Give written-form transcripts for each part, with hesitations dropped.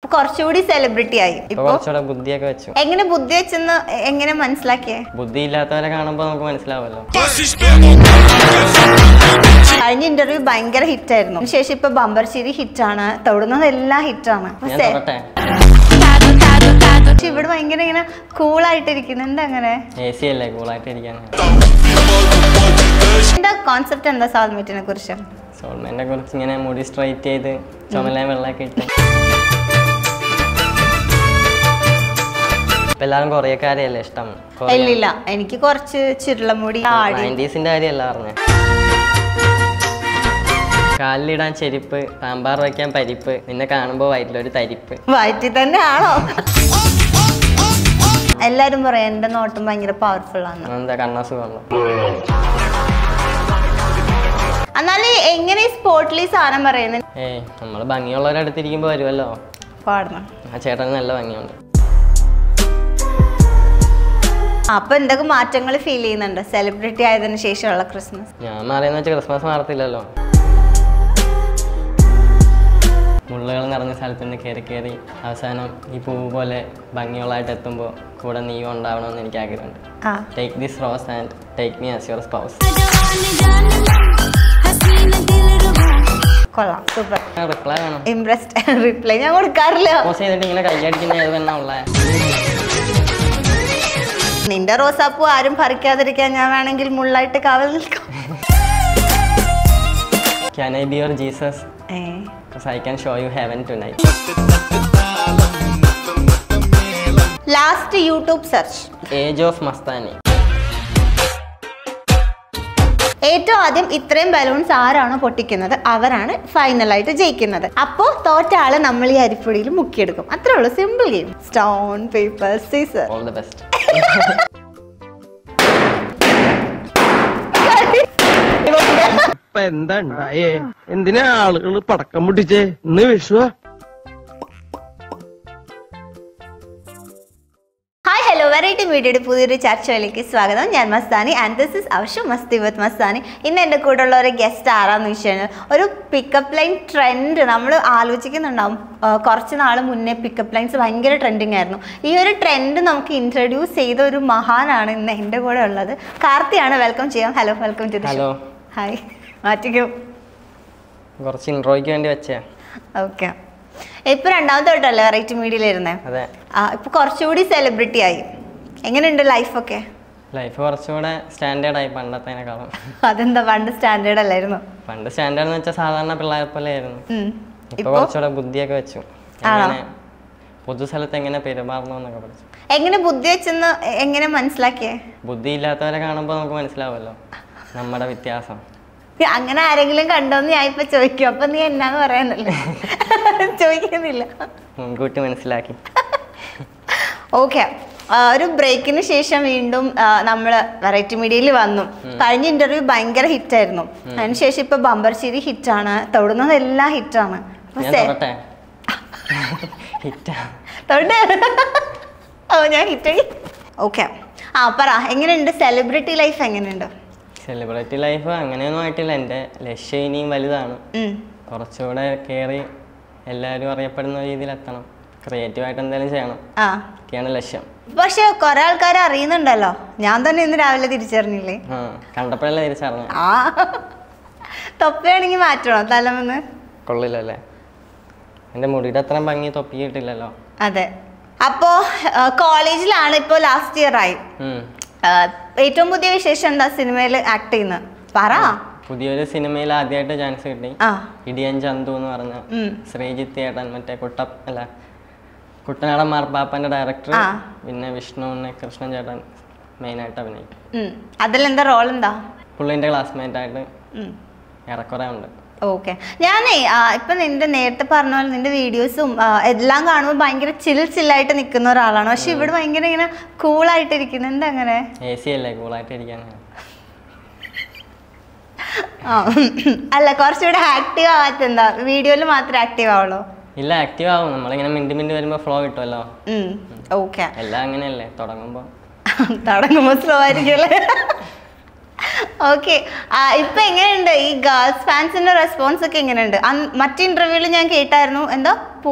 കുറച്ചുകൂടി സെലിബ്രിറ്റി ആയി. കുറച്ചുകൂടെ ബുദ്ധിയൊക്കെ വെച്ചു. എങ്ങനെ ബുദ്ധി വെച്ചെന്ന് എങ്ങനെ മനസ്സിലാക്കിയേ? ബുദ്ധി ഇല്ലാത്തവരെ കാണുമ്പോൾ നമുക്ക് മനസ്സിലാവല്ലോ. കഴിഞ്ഞ ഇന്റർവ്യൂ ഭയങ്കര ഹിറ്റ് ആയിരുന്നു. ശേഷം ഇപ്പൊ ബമ്പർശ്ശേരി ഹിറ്റാണ്, തൊടുന്നതെല്ലാം ഹിറ്റാണ്. ഇവിടെ ഭയങ്കര ഇങ്ങനെ കൂളായിട്ടിരിക്കുന്നു. എന്താ അങ്ങനെ? എന്താ കോൺസെപ്റ്റ്? എന്താ സോൾമേറ്റിനെ കുറിച്ച്? സോൾമേറ്റിനെ കുറിച്ച് ഇങ്ങനെ മുടി സ്ട്രൈറ്റ് ചെയ്ത് ചുമല വെള്ളമൊക്കെ ഇട്ട് എല്ലാവരും കൊറിയക്കാരെയല്ലേ ഇഷ്ടം? ഇല്ല, എനിക്ക് കുറച്ച് ചുരുളമുടി. 90s-ന്റെ കാര്യമല്ല പറഞ്ഞേ. കാലിലിടാൻ ചെരുപ്പ്, സാമ്പാർ വയ്ക്കാൻ പരിപ്പ്, നിന്നെ കാണുമ്പോ വയറ്റിലൊരു തരിപ്പ്. വയറ്റിൽ തന്നെ ആണോ? എല്ലാരും പറയാം എന്റെ നോട്ടം ഭയങ്കര പവർഫുൾ ആണ്. എന്താ കണ്ണസുഖമുണ്ടോ? എന്നാലും എങ്ങനെ സ്പോർട്ട്ലി സാധനം പറയുന്നത്? നമ്മള് ഭംഗിയുള്ളവരടുത്തിരിക്കുമ്പോ വരുമല്ലോ. പാടണം. ആ ചേട്ടന് നല്ല ഭംഗിയുണ്ട്. അപ്പൊ എന്തൊക്കെ മാറ്റങ്ങൾ ഫീൽ ചെയ്യുന്നുണ്ട് സെലിബ്രിറ്റി ആയതിനു ശേഷമുള്ള ക്രിസ്മസ്? ഞാൻ മാറിയെന്ന് വെച്ചാൽ ക്രിസ്മസ് മാറത്തില്ലല്ലോ. മുള്ളുകൾ നിറഞ്ഞ സ്ഥലത്ത് നിന്ന് കയറി അവസാനം ഈ പൂവ് പോലെ ഭംഗിയുള്ളതായിട്ട് എത്തുമ്പോൾ കൂടെ നീ ഉണ്ടാവണമെന്ന് എനിക്ക് ആഗ്രഹമുണ്ട്. Take this rose and take me as your spouse. കൊള്ളാം, സൂപ്പർ. റിപ്ലൈ വേണം. ഇംപ്രസ്ഡ്. റിപ്ലൈ ഞാൻ കൊടുക്കാറില്ല. ഇങ്ങനെ കൈയടിക്കുന്ന ഏത് തന്നെ ഉള്ള നിന്റെ റോസാപ്പൂ ആരും പറിക്കാതിരിക്കാൻ ഞാൻ വേണമെങ്കിൽ മുള്ളായിട്ട് കാവൽ നിൽക്കാം. Can I be your Jesus? Because I can show you heaven tonight. Last YouTube search. Age of Mastani. ഏറ്റവും ആദ്യം ഇത്രയും ബലൂൺസ് ആരാണോ പൊട്ടിക്കുന്നത് അവരാണ് ഫൈനലായിട്ട് ജയിക്കുന്നത്. അപ്പോൾ തോറ്റ ആള് നമ്മൾ ഈ അരിപ്പൊടിയിൽ മുക്കിയെടുക്കും. അത്രേ ഉള്ളൂ, simple game. Stone paper scissor. All the best. എന്താ ഉണ്ടായേ? എന്തിനാ ആളുകൾ പടക്കം പൊട്ടിച്ചേ? ഇന്ന് വിഷുവാ. ഹായ്, ഹലോ, വെറൈറ്റി മീഡിയയുടെ പുതിയൊരു ചർച്ചയിലേക്ക് സ്വാഗതം. ഞാൻ Mastani and this is our show Masti with Mastani. ഇന്ന് എൻ്റെ കൂടെ ഉള്ള ഒരു ഗസ്റ്റ് ആരാന്ന് വെച്ച് കഴിഞ്ഞാൽ ഒരു പിക്കപ്പ് ലൈൻ ട്രെൻഡ് നമ്മൾ ആലോചിക്കുന്നുണ്ടാവും. കുറച്ച് നാൾ മുന്നേ പിക്കപ്പ് ലൈൻസ് ഭയങ്കര ട്രെൻഡിങ് ആയിരുന്നു. ഈ ഒരു ട്രെൻഡ് നമുക്ക് ഇൻട്രൊഡ്യൂസ് ചെയ്ത ഒരു മഹാനാണ് ഇന്ന് എൻ്റെ കൂടെ ഉള്ളത്. കാർത്തിയാണ്. വെൽക്കം ചെയ്യാം. Hello, welcome to the show. Hi. മാറ്റിക്കോ, കുറച്ച് ഇൻട്രോയ്ക്ക് വേണ്ടി വെച്ചേ. ഓക്കെ. ഇപ്പൊ രണ്ടാമത്തെ തൊട്ടല്ലേ വെറൈറ്റി മീഡിയയിലിരുന്നേ? ഇപ്പൊ കുറച്ചുകൂടി സെലിബ്രിറ്റി ആയി. എങ്ങനെയുണ്ട് ലൈഫൊക്കെ? ലൈഫ് കുറച്ചുകൂടെ സ്റ്റാൻഡേർഡ് ആയി പണ്ടത്തേക്കാളും. അതെന്താ? പണ്ട് സ്റ്റാൻഡേർഡ് അല്ലായിരുന്നു? പണ്ട് സ്റ്റാൻഡേർഡ് എന്ന് വെച്ചാൽ സാധാരണ പിള്ളേരെ പോലെ ആയിരുന്നു. ഇപ്പൊ കുറച്ചുകൂടെ ബുദ്ധിയൊക്കെ വെച്ചു. എങ്ങനെ പൊതുസ്ഥലത്ത് എങ്ങനെ പെരുമാറണമെന്നൊക്കെ പഠിച്ചു. എങ്ങനെ ബുദ്ധി വെച്ചെന്ന് എങ്ങനെ മനസ്സിലാക്കിയേ? ബുദ്ധി ഇല്ലാത്തവരെ കാണുമ്പോൾ നമുക്ക് മനസ്സിലാവല്ലോ നമ്മുടെ വ്യത്യാസം. അങ്ങനെ ആരെങ്കിലും കണ്ടോന്ന് ഞാൻ ഇപ്പൊ ചോദിക്കും. അപ്പൊ നീ എന്നാന്ന് പറയാനല്ലേ? ചോദിക്കുന്നില്ല, മുൻകൂട്ടി മനസ്സിലാക്കി. ഓക്കെ. ഒരു ബ്രേക്കിന് ശേഷം വീണ്ടും നമ്മള് വെറൈറ്റി മീഡിയയിൽ വന്നു. കഴിഞ്ഞ ഇന്റർവ്യൂ ഭയങ്കര ഹിറ്റായിരുന്നു. അതിനുശേഷം ഇപ്പൊ ബമ്പർശ്ശേരി ഹിറ്റാണ്, തൊടുന്നതെല്ലാം ഹിറ്റാണ്. ഓ, ഞാൻ ഹിറ്റായി. ഓക്കെ. പറ, എങ്ങനെയുണ്ട് സെലിബ്രിറ്റി ലൈഫ്? എങ്ങനെയുണ്ട് സെലിബ്രിറ്റി ലൈഫ്? അങ്ങനെയൊന്നും ആയിട്ടില്ല. എൻ്റെ ലക്ഷ്യം ഇനിയും വലുതാണ്. കുറച്ചുകൂടെ കയറി എല്ലാവരും അറിയപ്പെടുന്ന രീതിയിൽ എത്തണം. ക്രിയേറ്റീവായിട്ട് എന്തെങ്കിലും ചെയ്യണം, ഒക്കെയാണ് ലക്ഷ്യം. പക്ഷെ കുറെ ആൾക്കാർ അറിയുന്നുണ്ടല്ലോ. ഞാൻ തന്നെ ഇന്ന് രാവിലെ തിരിച്ചറിഞ്ഞില്ലേ? കണ്ടപ്പോഴല്ലേ തിരിച്ചറിഞ്ഞ. തൊപ്പിയാണെങ്കിൽ മാറ്റണോ തലമെന്ന്? കൊള്ളില്ലല്ലേ? എൻ്റെ മുടിയുടെ അത്രയും ഭംഗി തൊപ്പി കിട്ടില്ലല്ലോ. അതെ. അപ്പോ കോളേജിലാണ് ഇപ്പൊ, ലാസ്റ്റ് ഇയർ ആയി. ഏറ്റവും പുതിയ വിശേഷം എന്താ? സിനിമയിൽ ആക്ട് ചെയ്യുന്ന പറ. പുതിയൊരു സിനിമയിൽ ആദ്യമായിട്ട് ചാൻസ് കിട്ടി. ഇടിയൻ ചന്തു എന്ന് പറഞ്ഞ ശ്രീജിത്ത് ഏട്ടൻ, മറ്റേ കുട്ടനാടൻ മാർപ്പാപ്പന്റെ ഡയറക്ടർ, പിന്നെ വിഷ്ണു കൃഷ്ണൻ ചേട്ടൻ മെയിനായിട്ട് അഭിനയിക്കും. അതിലെന്താ റോൾ? എന്താ? പുള്ളിന്റെ ക്ലാസ്മേറ്റ് ആയിട്ട് ഏറെക്കുറെ ഉണ്ട്. ഓക്കെ. ഞാനേ ഇപ്പൊ നിന്റെ നേരത്തെ പറഞ്ഞ പോലെ നിന്റെ വീഡിയോസും എല്ലാം കാണുമ്പോൾ ഭയങ്കര ചില്ലായിട്ട് നിൽക്കുന്ന ഒരാളാണ്. പക്ഷെ ഇവിടെ ഭയങ്കര ഇങ്ങനെ കൂളായിട്ടിരിക്കുന്നു. എന്താ അങ്ങനെ? AC അല്ലേ കൂളായിട്ടിരിക്കാൻ? അല്ല, കുറച്ചുകൂടെ ആക്റ്റീവ് ആവാത്ത എന്താ? വീഡിയോയിൽ മാത്രമേ ആക്റ്റീവ് ആവുള്ളൂ? ഇല്ല, ആക്റ്റീവ് ആവും. നമ്മളിങ്ങനെ മിണ്ടി വരുമ്പോ ഫ്ലോ കിട്ടുമല്ലോ. ഓക്കെ. എല്ലാം അങ്ങനെയല്ലേ? തുടങ്ങുമ്പോ സ്ലോ ആയിരിക്കും. ഓക്കെ, ഇപ്പൊ എങ്ങനെയുണ്ട് ഈ ഗേൾസ് ഫാൻസിന്റെ റെസ്പോൺസ് ഒക്കെ എങ്ങനെയുണ്ട്? മറ്റേ ഇന്റർവ്യൂവിൽ ഞാൻ കേട്ടായിരുന്നു എന്താ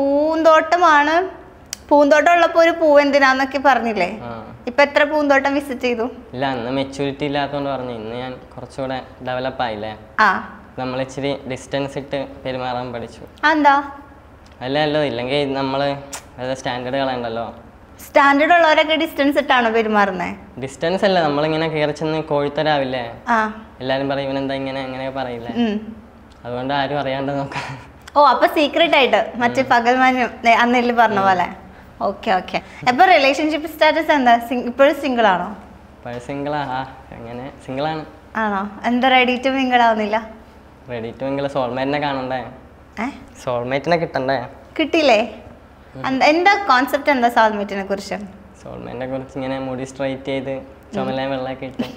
പൂന്തോട്ടം ഉള്ളപ്പോ ഒരു പൂവ് എന്തിനാന്നൊക്കെ പറഞ്ഞില്ലേ? ഇപ്പൊ എത്ര പൂന്തോട്ടം വിസിറ്റ് ചെയ്തു? ഇല്ല, അന്ന് മെച്യൂരിറ്റി ഇല്ലാത്തോണ്ട് പറഞ്ഞു. ഇന്ന് ഞാൻ കുറച്ചുകൂടെ ഡെവലപ്പ് ആയില്ലേ, നമ്മൾ ഇച്ചിരി ഡിസ്റ്റൻസ് ഇട്ട് പെരുമാറാൻ പഠിച്ചു. എന്താ അല്ലല്ലോ, ഇല്ലെങ്കിൽ നമ്മള് സ്റ്റാൻഡേർഡ് കളയണ്ടല്ലോ. സ്റ്റാൻഡേർഡ് ഉള്ളവരൊക്കെ ഡിസ്റ്റൻസ് ഇട്ടാണോ പെരുമാറുന്നത്? ഡിസ്റ്റൻസ് അല്ല, നമ്മളിങ്ങനെ കയറി ചെന്ന് കോഴിത്തരാവില്ലേ, എല്ലാരും പറയും ഇവനെന്താ ഇങ്ങനെ അങ്ങനെയൊക്കെ പറയില്ലേ, അതുകൊണ്ട് ആരും അറിയാണ്ട് നോക്കാം. ഓ, അപ്പൊ സീക്രട്ട് ആയിട്ട് മറ്റേ പകൽമാനും അന്നില് പറഞ്ഞ പോലെ. Okay okay. അപ്പൊ റിലേഷൻഷിപ്പ് സ്റ്റാറ്റസ് എന്താ? ഇപ്പോഴും സിംഗിൾ ആണോ? സിംഗിളാ? അങ്ങനെ സിംഗിളാണ്. ആണോ? എന്താ റെഡി ടു മിംഗിൾ ആവുന്നില്ല? റെഡി ടു മിംഗിൾ സോൾമേറ്റിനെ കാണണ്ടേ, സോൾമേറ്റിനെ കിട്ടണ്ടേ? കിട്ടിയില്ലേ? എന്താ കോൺസെപ്റ്റ്? എന്താ സോൾമേറ്റിനെ കുറിച്ച്? സോൾമേറ്റിനെ കുറിച്ച് ഇങ്ങനെ മുടി സ്ട്രൈറ്റ് ചെയ്ത് ചുമലയും വെള്ളമൊക്കെ ഇട്ട്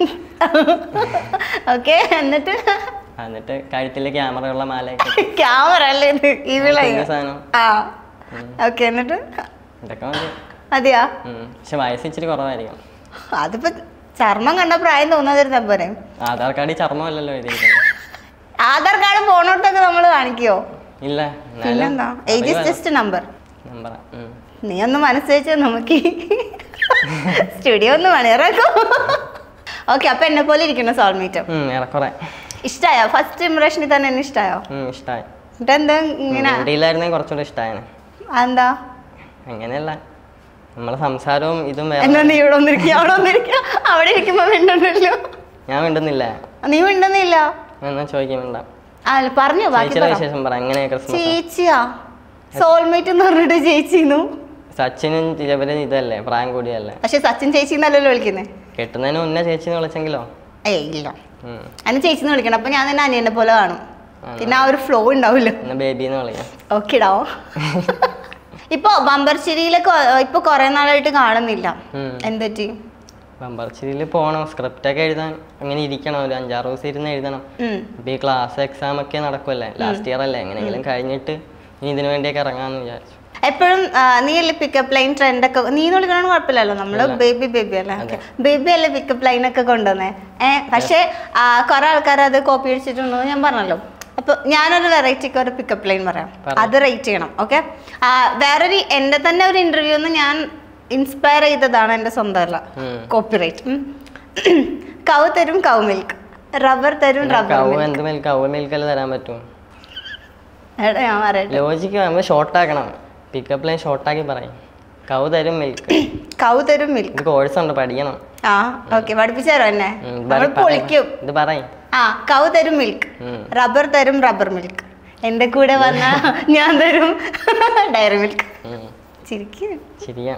ഓക്കെ, എന്നിട്ട് കഴുത്തില് ക്യാമറ ഉള്ള മാലയൊക്കെ. ക്യാമറ അല്ലേ സാധനം. ഓക്കെ, എന്നിട്ട് ഇതൊക്കെ മതി. മതിയാ? പക്ഷെ വയസ്സ് ഇച്ചിരി കുറവായിരിക്കും. അതിപ്പോ ചർമ്മം കണ്ട പ്രായം തോന്നാതിരുന്നാ പോരെ. ആധാർ കാർഡിൽ ചർമ്മമല്ലല്ലോ എഴുതിയിരിക്കുന്നത്. ആധാർ കാർഡ് ഫോണോട്ടൊക്കെ നമ്മൾ കാണിക്കോ? ഇല്ല. പിന്നെന്താ? Age is just number. നീ ഒന്ന് മനസ്സ് വെച്ചാൽ നമുക്ക് സ്റ്റുഡിയോ ഒന്ന് മണിയറാക്കോ. ഓക്കെ, അപ്പൊ എന്നെ പോലെ ഇരിക്കണം സോൾമേറ്റ്. ഇഷ്ടായോ? ഫസ്റ്റ് ഇംപ്രഷനിൽ തന്നെ എന്നെ ഇഷ്ടായോ? ഇഷ്ടായി. എന്താ ഇങ്ങനെ കുറച്ചുകൂടെ ഇഷ്ടായാണ്. എന്താ? അങ്ങനെയല്ല, നമ്മളെ സംസാരവും ഇതും. എന്നാ നീ ഇവിടെ ഒന്നിരിക്കുക, അവിടെ ഒന്നിരിക്കുക. അവിടെ ഇരിക്കുമ്പോ മിണ്ടല്ലോ. ഞാൻ മിണ്ടുന്നില്ല. നീ മിണ്ടുന്നില്ല? എന്നാ ചോദിക്കാൻ വേണ്ട. പറഞ്ഞോ, വിശേഷം പറ. എങ്ങനെ ചേച്ചിയാ സോൾമേറ്റ് എന്ന് പറഞ്ഞിട്ട് ചേച്ചിന്നു? സച്ചിനും ചിലവര് ഇതല്ലേ, പ്രായം കൂടിയല്ലേ. പക്ഷെ സച്ചിൻ ചേച്ചി എന്നല്ലല്ലോ വിളിക്കുന്നേ. കെട്ടുന്നതിന് മുന്നേ ചേച്ചിന്ന് വിളിച്ചെങ്കിലോ? ഇല്ല, അതിന് ചേച്ചിന്ന് വിളിക്കണം. അപ്പൊ ഞാൻ തന്നെ അനിയനെ പോലെ കാണും. പിന്നെ ആ ഒരു ഫ്ലോ ഉണ്ടാവില്ല. ബേബിന്ന് വിളിക്കാം. ഓക്കെടാ. ഇപ്പൊ ബമ്പർച്ചിരിയിലൊക്കെ ഇപ്പൊ കൊറേ നാളായിട്ട് കാണുന്നില്ല, എന്തെറ്റി? ബമ്പർച്ചിരിയിൽ പോണം, സ്ക്രിപ്റ്റ് ഒക്കെ എഴുതാൻ അങ്ങനെ ഇരിക്കണം. ഒരു 5-6 ദിവസം ഇരുന്ന് എഴുതണം. ഇപ്പൊ ഈ ക്ലാസ് എക്സാം ഒക്കെ നടക്കുമല്ലേ, ലാസ്റ്റ് ഇയർ അല്ലേ, എങ്ങനെയെങ്കിലും കഴിഞ്ഞിട്ട് ഇനി ഇതിനു വേണ്ടിയൊക്കെ ഇറങ്ങാന്ന് വിചാരിച്ചു. എപ്പോഴും നീ അല്ലേ പിക്കപ്പ് ലൈൻ ട്രെൻഡ് ഒക്കെ? നീ വിളിക്കണ കുഴപ്പമില്ലല്ലോ, നമ്മള് ബേബി അല്ലേ. ബേബി അല്ലേ പിക്കപ്പ് ലൈൻ ഒക്കെ കൊണ്ടുവന്നേ. പക്ഷെ കുറെ ആൾക്കാർ അത് കോപ്പി അടിച്ചിട്ടുണ്ടോ ഞാൻ പറഞ്ഞല്ലോ. അപ്പൊ ഞാനൊരു വെറൈറ്റിക്ക് ഒരു പിക്കപ്പ് ലൈൻ പറയാം, അത് റേറ്റ് ചെയ്യണം. ഓക്കെ, വേറൊരു എന്റെ തന്നെ ഒരു ഇന്റർവ്യൂന്ന് ഞാൻ ഇൻസ്പയർ ചെയ്തതാണ്, എന്റെ സ്വന്തമല്ല, കോപ്പിറൈറ്റ്. കൗ തരും കൗ മിൽക്ക്, റബ്ബർ തരും റബ്ബർ മിൽക്ക് തരാൻ പറ്റും. ഞാൻ പറയട്ടെ, ലോജിക്ക് ഷോർട്ടാക്കണം. പിക്കപ്പ് ലൈൻ ഷോർട്ടാക്കി പറയും. കൗ തരും മിൽക്ക്. കൗ തരും മിൽക്ക് കോഴ്സ് ഉണ്ട്, പഠിക്കണം. ഓക്കെ, പഠിപ്പിച്ചാലോ എന്നെ? പൊളിക്കും. ഇത് പറയും. കൗ തരും മിൽക്ക്, റബ്ബർ തരും റബ്ബർ മിൽക്ക്, എന്റെ കൂടെ വന്ന ഞാൻ തരും ഡയറി മിൽക്ക്. ശരിയാ.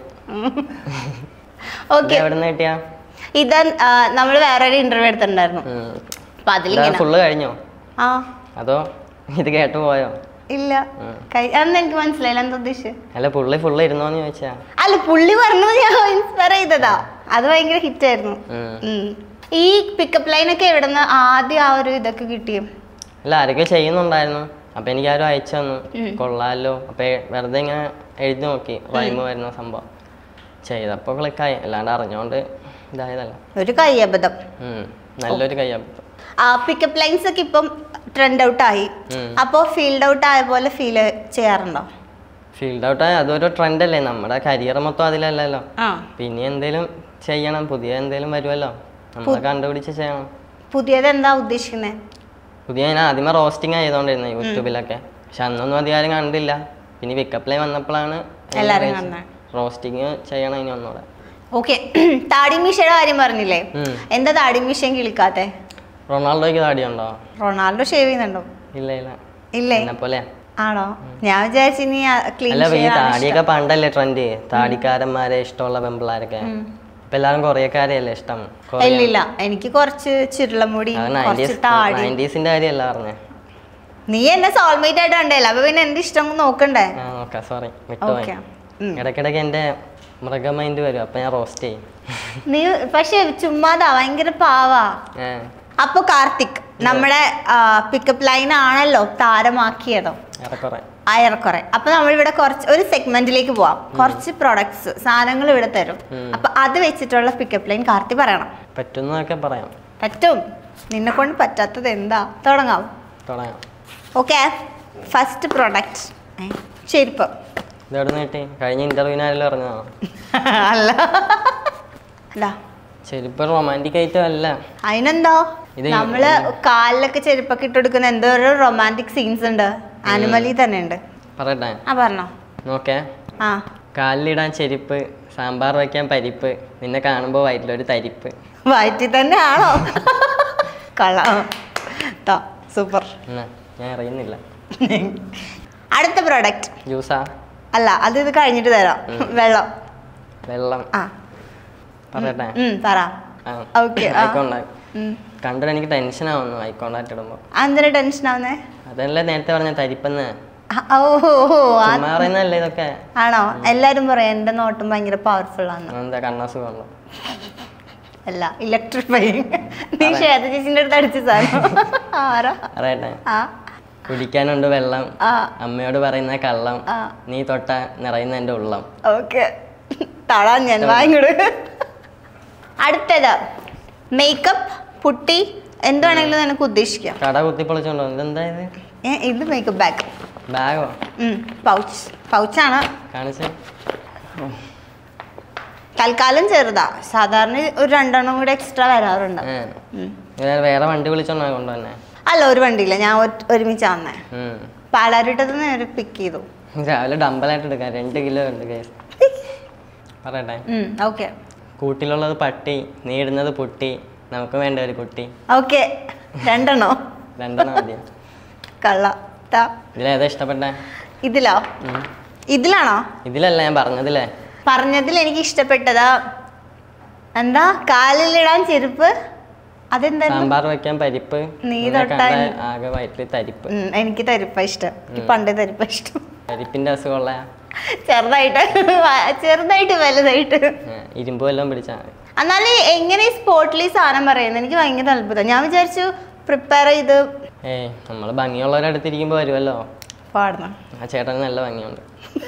ഓക്കെ, ഇതാ നമ്മള് വേറൊരു ഇന്റർവ്യൂ എടുത്തിട്ടുണ്ടായിരുന്നു. അപ്പൊ അതിലിങ്ങനെ ഫുള്ള് കഴിഞ്ഞോ? അതോ ഇത് കേട്ടു പോയോ? ഇല്ല, അന്ന് എനിക്ക് മനസ്സിലായില്ല എന്താ ഉദ്ദേശിച്ചത്. അല്ല, ഫുള്ള് ഇരുന്നോന്ന് ചോദിച്ചാ. അല്ല, പുള്ളി പറഞ്ഞത് ഞാൻ ഇൻസ്പയർ ചെയ്തതാ, അത് ഭയങ്കര ഹിറ്റ് ആയിരുന്നു. ഈ പിക്കപ്പ് ലൈനൊക്കെ എവിടെന്ന് ആദ്യം ആ ഒരു ഇതൊക്കെ കിട്ടിയും? അല്ല, ആരൊക്കെ ചെയ്യുന്നുണ്ടായിരുന്നു. അപ്പൊ എനിക്ക് ആരും അയച്ചു തന്നു, കൊള്ളാലോ. അപ്പൊ വെറുതെ ഇങ്ങനെ എഴുതി നോക്കി, റൈമ് വരുന്ന സംഭവം ചെയ്തപ്പോ ക്ലിക്കായി. അല്ലാണ്ട് അറിഞ്ഞോണ്ട് ഇതായതല്ല. ഒരു കയ്യബദ്ധം, നല്ലൊരു കയ്യബദ്ധം. പിക്കപ്പ് ലൈൻസ് ഒക്കെ ഇപ്പം ട്രെൻഡ് ഔട്ട് ആയി. അപ്പൊ ഫീൽഡ് ഔട്ട് ആയ പോലെ ഫീൽ ചെയ്യാറുണ്ടോ? ഫീൽഡ് ഔട്ട് ആയ അതൊരു ട്രെൻഡ് അല്ലേ, നമ്മുടെ കരിയർ മൊത്തം അതിലല്ലല്ലോ. പിന്നെ എന്തേലും ചെയ്യണം, പുതിയ എന്തേലും വരുമല്ലോ, നമ്മളെ കണ്ടുപിടിച്ച് ചെയ്യണം. പുതിയത് എന്താ ഉദ്ദേശിക്കുന്നത്? പുതിയ ഞാൻ ആദ്യമേ റോസ്റ്റിംഗ് ആയതുകൊണ്ടിരുന്നു യൂട്യൂബിലൊക്കെ. പക്ഷെ അന്നൊന്നും അധികാരം കണ്ടില്ല. പിന്നെ പിക്കപ്പ് ലൈൻ വന്നപ്പോഴാണ് റോസ്റ്റിംഗ് ചെയ്യണം ഇനി ഒന്നുകൂടെ. ഓക്കെ, താടി മീശയുടെ കാര്യം പറഞ്ഞില്ലേ, എന്താ താടി മീശയും കിളിക്കാത്തെ? റൊണാൾഡോയ്ക്ക് താടിയുണ്ടോ? റൊണാൾഡോ ഷേവ് ചെയ്യുന്നുണ്ടോ? ഇല്ല ഇല്ലേ? ആണോ? ഞാൻ വിചാരിച്ചു നീ താടിയൊക്കെ പണ്ടല്ലേ ട്രെൻഡ്, താടിക്കാരന്മാരെ ഇഷ്ടമുള്ള പെമ്പിള്ളാരൊക്കെ. ഇപ്പൊ എല്ലാരും കൊറിയക്കാരെയല്ലേ ഇഷ്ടം? ഇല്ല, എനിക്ക് കുറച്ച് ചുരുളമുടി, നയൻറ്റീസിന്റെ കാര്യമല്ല പറഞ്ഞേ. നീ എന്നെ സോൾമേറ്റ് ആയിട്ട് കണ്ടല്ലോ, അപ്പൊ പിന്നെ എന്റെ ഇഷ്ടം നോക്കണ്ടേ? സോറി, ഇടയ്ക്കിടയ്ക്ക് എന്റെ മൃഗ മൈൻഡ് വരും, അപ്പൊ ഞാൻ റോസ്റ്റ് ചെയ്യും. നീ പക്ഷെ ചുമ്മാതാ, ഭയങ്കര പാവാ. അപ്പൊ കാർത്തിക് നമ്മുടെ പിക്കപ്പ് ലൈൻ ആണല്ലോ താരമാക്കിയതോ? ഏറെക്കുറെ. അപ്പൊ നമ്മളിവിടെ ഒരു സെഗ്മെന്റിലേക്ക് പോവാം. കുറച്ച് പ്രൊഡക്ട്സ്, സാധനങ്ങൾ ഇവിടെ തരും. അപ്പൊ അത് വെച്ചിട്ടുള്ള പിക്കപ്പ് ലൈൻ കാർത്തി പറയണം. പറ്റുന്നതൊക്കെ പറയാം. പറ്റും? നിന്നെ കൊണ്ട് പറ്റാത്തത് എന്താ? തുടങ്ങാം. ഓക്കെ, ഫസ്റ്റ് പ്രൊഡക്റ്റ് ചെരുപ്പ്. ഇതെവിടെ നീട്ടി? കഴിഞ്ഞ ഇന്റർവ്യൂവിനാരല്ലോ പറഞ്ഞതാണോ? അല്ല അല്ല, ചെരുപ്പ് റൊമാൻറ്റിക് ഐറ്റം അല്ല. അതിനെന്തോ നമ്മള് കാലിലൊക്കെ ചെരുപ്പൊക്കെ ഇട്ടെടുക്കുന്ന എന്തോരോ റൊമാൻറ്റിക് സീൻസ് ഉണ്ട്. ആനിമലി തന്നെ ഉണ്ട്. പറയട്ടെ? പറഞ്ഞോ. നോക്കേ, കാലിലിടാൻ ചെരുപ്പ്, സാമ്പാർ വയ്ക്കാൻ പരിപ്പ്, നിന്നെ കാണുമ്പോ വയറ്റിലൊരു തരിപ്പ്. വയറ്റിൽ തന്നെ ആണോ? കൊള്ളാം, സൂപ്പർ. ഞാൻ അറിയുന്നില്ല. അടുത്ത പ്രോഡക്റ്റ് ജ്യൂസാ? അല്ല, അത് ഇത് കഴിഞ്ഞിട്ട് തരാം. വെള്ളം. വെള്ളം പറയട്ടെ? പറ. കണ്ടിട്ട് എനിക്ക് ടെൻഷൻ ആവുന്നു ഐ കോണ്ടാക്ട് ഇടുമ്പോ. എന്തിനാ ടെൻഷൻ ആവുന്നേ? അതല്ലേ നേരത്തെ പറഞ്ഞ തരിപ്പെന്ന്. പറയുന്നല്ലേ ഇതൊക്കെ? ആണോ? എല്ലാരും പറയാം എന്റെ നോട്ടം ഭയങ്കര പവർഫുൾ ആണ്. എന്താ കണ്ണാസുഖമുണ്ടോ? അല്ല, ഇലക്ട്രിഫൈങ്. നീ ശ്വേത ചേച്ചിന്റെ അടുത്ത് അടിച്ച സാധനം. അറിയട്ടെ? കുടിക്കാനുണ്ട് വെള്ളം, അമ്മയോട് പറയുന്ന കള്ളം, നീ തൊട്ട നിറയുന്ന എന്റെ ഉള്ളം. ഓക്കെ, തളാൻ ഞാൻ വാങ്ങിട്. അടുത്തത് മേക്കപ്പ്, പുട്ടി, എന്താണെങ്കിലും നിനക്ക് ഉദ്ദേശിക്കാം. കട കുത്തിപ്പൊളിച്ചോണ്ടോ? ഇതെന്താ ഇത്? ഇത് മേക്കപ്പ് ബാഗ്. ബാഗോ? പൗച്ചാണ്. കാണിച്ചേ. തൽക്കാലം ചെറുതാ, സാധാരണ ഒരു 2 എണ്ണം കൂടെ എക്സ്ട്രാ വരാറുണ്ട്. വേറെ വണ്ടി വിളിച്ചോണ്ടോ കൊണ്ടുവന്നെ? അല്ല, ഒരു വണ്ടിയില്ല, ഞാൻ ഒരുമിച്ചാ വന്നേ. പാലാരിട്ടത് ഒരു പിക്ക് ചെയ്തു. രാവിലെ ഡമ്പലായിട്ട് എടുക്കാം. 2 കിലോ ഉണ്ട് കേസ്. പറയട്ടെ? ഓക്കെ. കൂട്ടിലുള്ളത് പട്ടി, നീ ഇടുന്നത് പുട്ടി, നമുക്ക് വേണ്ട ഒരു കുട്ടി. ഓക്കെ, 2 എണ്ണോ? 2 എണ്ണം മതിയോ? കള്ള. ഇതിലേതാ ഇഷ്ടപ്പെട്ടെ? ഇതിലോ? ഇതിലാണോ? ഇതിലല്ല, ഞാൻ പറഞ്ഞതില്ലേ. പറഞ്ഞതിൽ എനിക്ക് ഇഷ്ടപ്പെട്ടതാ എന്താ? കാലിലിടാൻ ചെരുപ്പ്. അതെന്താ? സാമ്പാർ വെക്കാൻ പരിപ്പ്, നീ തൊട്ടാ ആകെ വയറ്റിൽ തരിപ്പ്. എനിക്ക് തരിപ്പ ഇഷ്ടം. പണ്ടേ തരിപ്പ ഇഷ്ടം. തരിപ്പിന്റെ അസുഖമുള്ള ചെറുതായിട്ട് വലുതായിട്ട് ഇരുമ്പ് വല്ലതും പിടിച്ചാ. എന്നാലും എങ്ങനെ സ്പോർട്ട്ലി സാധനം പറയുന്നത് എനിക്ക് ഭയങ്കര അത്ഭുതം. ഞാൻ വിചാരിച്ചു പ്രിപ്പയർ ചെയ്ത്. നമ്മള് ഭംഗിയുള്ളവരുടെ അടുത്തിരിക്കുമ്പോ വരുമല്ലോ. പാടണം. ആ ചേട്ടന് നല്ല ഭംഗിയുണ്ട്.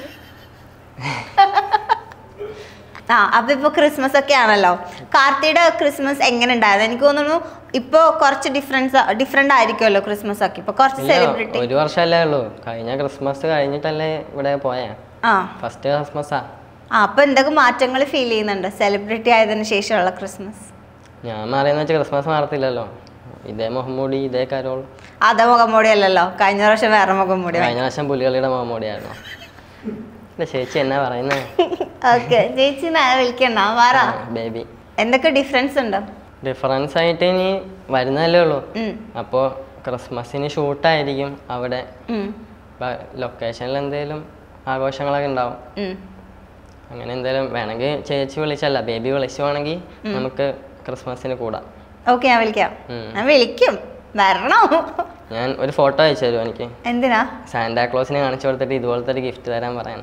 അപ്പൊ ഇപ്പൊ ക്രിസ്മസ് ഒക്കെ ആണല്ലോ. കാർത്തിയുടെ ക്രിസ്മസ് എങ്ങനെ ഉണ്ടായിരുന്നു? എനിക്ക് തോന്നുന്നു ഇപ്പൊ കുറച്ച് ഡിഫറെന്റ് ആയിരിക്കുമല്ലോ ക്രിസ്മസ് ഒക്കെ. ഇപ്പൊ കുറച്ച് സെലിബ്രിറ്റി. 1 വർഷമല്ലേ ഉള്ളൂ. കഴിഞ്ഞ ക്രിസ്മസ് കഴിഞ്ഞിട്ടല്ലേ ഇവിടെ പോയാ. ഫസ്റ്റ് ക്രിസ്മസാ. അപ്പൊ എന്തൊക്കെ മാറ്റങ്ങൾ ഫീൽ ചെയ്യുന്നുണ്ട് സെലിബ്രിറ്റി ആയതിനു ശേഷമുള്ള ക്രിസ്മസ്? ഞാൻ മാറിയെന്ന് വെച്ചാൽ ക്രിസ്മസ് മാറത്തില്ലല്ലോ. ഇതേ മുഖംമൂടി, ഇതേ കരോൾ. അതേ മുഖംമൂടി അല്ലല്ലോ, കഴിഞ്ഞ പ്രാവശ്യം വേറെ മുഖംമൂടി. കഴിഞ്ഞ പ്രാവശ്യം പുലികളിയുടെ മുഖംമൂടിയായിരുന്നു. ചേച്ചി എന്നാ പറയുന്നേ? ഓക്കെ, ചേച്ചി വിളിക്കണ്ട, ബേബി. എന്തൊക്കെ ഡിഫറൻസ് ഉണ്ട്? ഡിഫറൻസ് ആയിട്ട് ഇനി വരുന്നല്ലേ ഉള്ളൂ. അപ്പോ ക്രിസ്മസിന് ഷൂട്ടായിരിക്കും അവിടെ. ലൊക്കേഷനിൽ എന്തെങ്കിലും ആഘോഷങ്ങളൊക്കെ ഉണ്ടാവും. അങ്ങനെ എന്തായാലും വേണമെങ്കിൽ ചേച്ചി വിളിച്ചല്ല, ബേബി വിളിച്ചുവാണെങ്കിൽ നമുക്ക് ക്രിസ്മസിന് കൂടാം. ഓക്കെ, ഞാൻ വിളിക്കാം. ഞാൻ വിളിക്കും, വരണോ? ഞാൻ ഒരു ഫോട്ടോ അയച്ചു തരുമോ എനിക്ക്? എന്തിനാ? സാന്റാക്ലോസിനെ കാണിച്ചു കൊടുത്തിട്ട് ഇതുപോലത്തെ ഒരു ഗിഫ്റ്റ് തരാൻ പറയാൻ.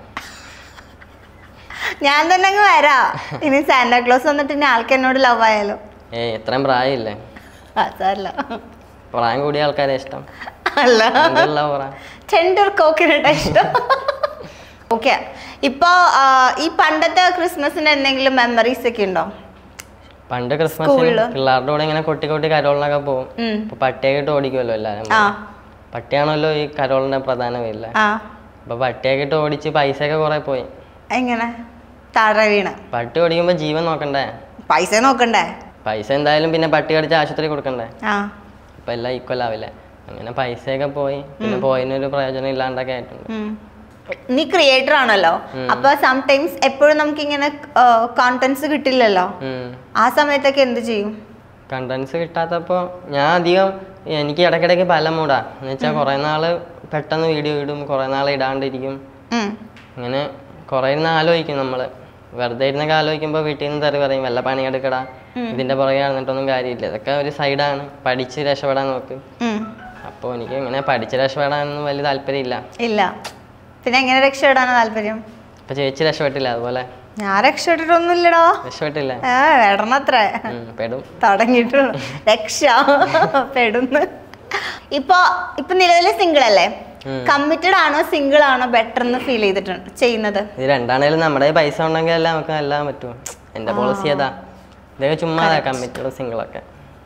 ഞാൻ തന്നെ അങ്ങ് വരാം. ഇനി സാന്റാക്ലോസ് വന്നിട്ട് ഇനി ആൾക്ക് എന്നോട് ലവ് ആയാലോ? എത്രയും പ്രായമില്ലേ? പ്രായം കൂടിയ ആൾക്കാരെ ഇഷ്ടം അല്ല, ടെൻഡർ കോക്കനട്ട് ഇഷ്ടം. ഓക്കെ, ഇപ്പൊ ഈ പണ്ടത്തെ ക്രിസ്മസിന് എന്തെങ്കിലും മെമ്മറീസ് ഒക്കെ ഉണ്ടോ? പണ്ട് ക്രിസ്മസിന് പിള്ളേരുടെ കൂടെ ഇങ്ങനെ കൊട്ടി കൊട്ടി കരോളിനൊക്കെ പോകും. ഇപ്പൊ പട്ടിയൊക്കെ ഇട്ട് ഓടിക്കുമല്ലോ എല്ലാരും. പട്ടിയാണല്ലോ ഈ കരോളിന്റെ പ്രധാന പേരില്ല. അപ്പൊ പട്ടിയൊക്കെ ഇട്ട് ഓടിച്ച് പൈസയൊക്കെ കുറെ പോയി. എങ്ങനെ? താഴെ വീണ്. പട്ടി ഓടിക്കുമ്പോ ജീവൻ നോക്കണ്ടേ? പൈസ നോക്കണ്ടേ? പൈസ എന്തായാലും പിന്നെ പട്ടി കടിച്ച് ആശുപത്രി കൊടുക്കണ്ടേ? അപ്പൊ എല്ലാം ഈക്വൽ ആവില്ലേ? അങ്ങനെ പൈസയൊക്കെ പോയി, പിന്നെ പോയതിനൊരു പ്രയോജനം ഇല്ലാണ്ടൊക്കെ ആയിട്ടുണ്ട്. നീ ക്രിയേറ്റർ ആണല്ലോ, അപ്പൊ സംടൈംസ് എപ്പോഴും നമുക്ക് ഇങ്ങനെ കോണ്ടന്റ്സ് കിട്ടില്ലല്ലോ. ആ സമയത്തൊക്കെ എന്ത് ചെയ്യും? കണ്ടന്റ്സ് കിട്ടാത്തപ്പോ ഞാൻ അധികം എനിക്ക് ഇടയ്ക്കിടയ്ക്ക് പല മൂടാ. എന്ന് വെച്ചാൽ കുറെ നാള് പെട്ടെന്ന് വീഡിയോ ഇടും, കുറെ നാൾ ഇടാണ്ടിരിക്കും. അങ്ങനെ കുറെ ആലോചിക്കും നമ്മള്. വെറുതെ ഇരുന്നൊക്കെ ആലോചിക്കുമ്പോ വീട്ടിൽ നിന്ന് തെറി പറയും, വല്ല പണിയെടുക്കടാ, ഇതിന്റെ പുറകെ നടന്നിട്ടൊന്നും കാര്യമില്ല, ഇതൊക്കെ ഒരു സൈഡാണ്, പഠിച്ച് രക്ഷപ്പെടാൻ നോക്ക്. അപ്പൊ എനിക്ക് ഇങ്ങനെ പഠിച്ച് രക്ഷപ്പെടാനൊന്നും വലിയ താല്പര്യം ഇല്ല. പിന്നെ എങ്ങനെ രക്ഷപ്പെടാനാ താല്പര്യം? ഇപ്പൊ ചേച്ചി രക്ഷപ്പെട്ടില്ല അതുപോലെ? ഞാൻ രക്ഷപ്പെട്ടിട്ടൊന്നുമില്ലടോ. രക്ഷപ്പെട്ടില്ല? വേടണത്രേ പെടും തുടങ്ങിട്ട് രക്ഷ പെടുന്ന്. ഇപ്പൊ നിലവിലെ സിംഗിൾ അല്ലേ? കമ്മിറ്റഡ് ആണോ സിംഗിൾ ആണോ ബെറ്റർ എന്ന് ഫീൽ ചെയ്തിട്ടുണ്ട് ചെയ്യുന്നത്? ഇത് രണ്ടാണേലും നമ്മുടെ പൈസ ഉണ്ടെങ്കിൽ അല്ല നമുക്ക് എല്ലാം പറ്റുമോ. എന്റെ പോളിസി അതാ. ഇതൊക്കെ ചുമ്മാ കമ്മിറ്റഡ് സിംഗിൾ ഒക്കെ.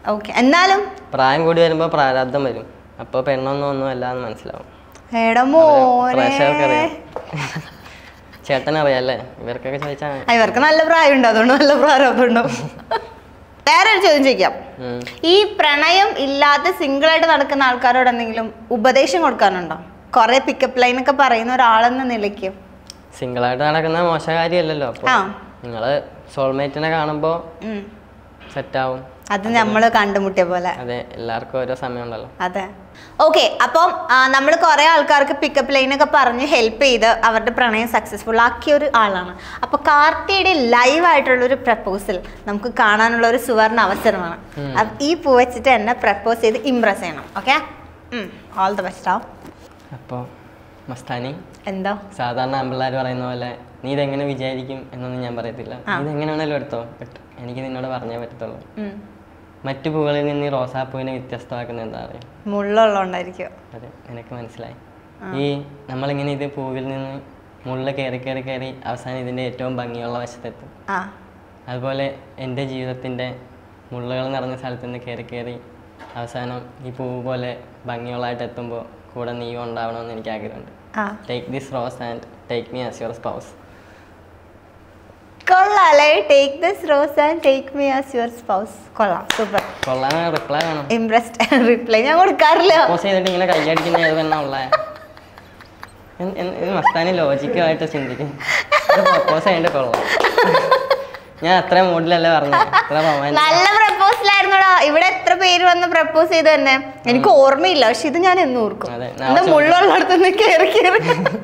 ഓക്കെ. എന്നാലും പ്രായം കൂടി വരുമ്പോ പ്രാരാബ്ദം വരും. അപ്പൊ പെണ്ണൊന്നും ഒന്നും അല്ലാന്ന് മനസ്സിലാവും. പ്രേക്ഷകർക്കറിയാം. ചേട്ടനറിയാല്ലേ? ഇവർക്കൊക്കെ ചോദിച്ചാ ഇവർക്ക് നല്ല പ്രായമുണ്ട്, അതുകൊണ്ട് നല്ല പ്രാരാബ്ദം ഉണ്ടാവും. വേറെ ഒരു ചോദ്യം ചോദിക്കാം. ഈ പ്രണയം ഇല്ലാതെ സിംഗിൾ ആയിട്ട് നടക്കുന്ന ആൾക്കാരോട് എന്തെങ്കിലും ഉപദേശം കൊടുക്കാനുണ്ടോ? കുറെ പിക്കപ്പ് ലൈൻ ഒക്കെ പറയുന്ന ഒരാളെന്ന നിലയ്ക്ക്. സിംഗിൾ ആയിട്ട് നടക്കുന്ന മോശ കാര്യമല്ലല്ലോ. അപ്പൊ നിങ്ങള് സോൾമേറ്റിനെ കാണുമ്പോ സെറ്റ് ആവും. അത് നമ്മള് കണ്ടുമുട്ടിയ പോലെ. അതെ, എല്ലാവർക്കും ഓരോ സമയമുണ്ടല്ലോ. അതെ. ഓക്കെ. അപ്പം നമ്മൾ കുറെ ആൾക്കാർക്ക് പിക്കപ്പ് ലൈനൊക്കെ പറഞ്ഞ് ഹെൽപ്പ് ചെയ്ത് അവരുടെ പ്രണയം സക്സസ്ഫുൾ ആക്കിയ ഒരു ആളാണ്. അപ്പോൾ കാർത്തിയുടെ ലൈവായിട്ടുള്ള ഒരു പ്രപ്പോസൽ നമുക്ക് കാണാനുള്ള ഒരു സുവർണ അവസരമാണ്. ഈ പൂ വെച്ചിട്ട് എന്നെ പ്രപ്പോസ് ചെയ്ത് ഇംപ്രസ് ചെയ്യണം. Okay, all the best. അപ്പോൾ മസ്താനി, എന്തോ സാധാരണ ആമ്പിള്ളേർ പറയുന്ന പോലെ നീ ഇതെങ്ങനെ വിചാരിക്കും എന്നൊന്നും ഞാൻ പറയത്തില്ല. ഇതെങ്ങനെയാണല്ലോ എടുത്തോ, എനിക്ക് നിന്നോട് പറഞ്ഞേ പറ്റത്തുള്ളൂ. മറ്റു പൂകളിൽ നിന്ന് ഈ റോസാപ്പൂവിനെ വ്യത്യസ്തമാക്കുന്ന എന്താ പറയുക? മുള്ളുള്ളതുകൊണ്ടായിരിക്കും. അതെ, എനിക്ക് മനസ്സിലായി. ഈ നമ്മളിങ്ങനെ ഇത് പൂവിൽ നിന്ന് മുള്ള കയറി കയറി കയറി അവസാനം ഇതിൻ്റെ ഏറ്റവും ഭംഗിയുള്ള വശത്തെത്തും. അതുപോലെ എൻ്റെ ജീവിതത്തിൻ്റെ മുള്ളുകൾ നിറഞ്ഞ സ്ഥലത്ത് നിന്ന് കയറി കയറി അവസാനം ഈ പൂവ് പോലെ ഭംഗിയുള്ളതായിട്ട് എത്തുമ്പോൾ കൂടെ നീയും ഉണ്ടാവണമെന്ന് എനിക്ക് ആഗ്രഹമുണ്ട്. Take this rose and take me as your spouse. കൊള്ളാല്ലേ? Take this rose and take me as your spouse. കൊള്ളാം, സൂപ്പർ. കൊള്ളാൻ റിപ്ലൈ വേണം. ഇംപ്രസ്ഡ്. റിപ്ലൈ ഞാൻ കൊടുക്കാറില്ല. പ്രപ്പോസ് ചെയ്തിട്ട് ഇങ്ങനെ കൈയടിക്കുന്ന ഏത് പെണ്ണാ ഉള്ളേ? മസ്താനി ലോജിക്കായിട്ട് ചിന്തിക്കും. പ്രപ്പോസ് ചെയ്യേണ്ട കൊള്ളാം. ഞാൻ അത്ര മൂഡിലല്ലേ പറഞ്ഞത്. നല്ല പ്രപ്പോസൽ ആയിരുന്നോടാ. ഇവിടെ എത്ര പേര് വന്ന് പ്രപ്പോസ് ചെയ്ത് തന്നെ എനിക്ക് ഓർമ്മയില്ല, പക്ഷെ ഇത് ഞാൻ എന്നും ഓർക്കും. എന്റെ മുള്ളുള്ളിടത്തുനിന്ന് കയറി കയറി.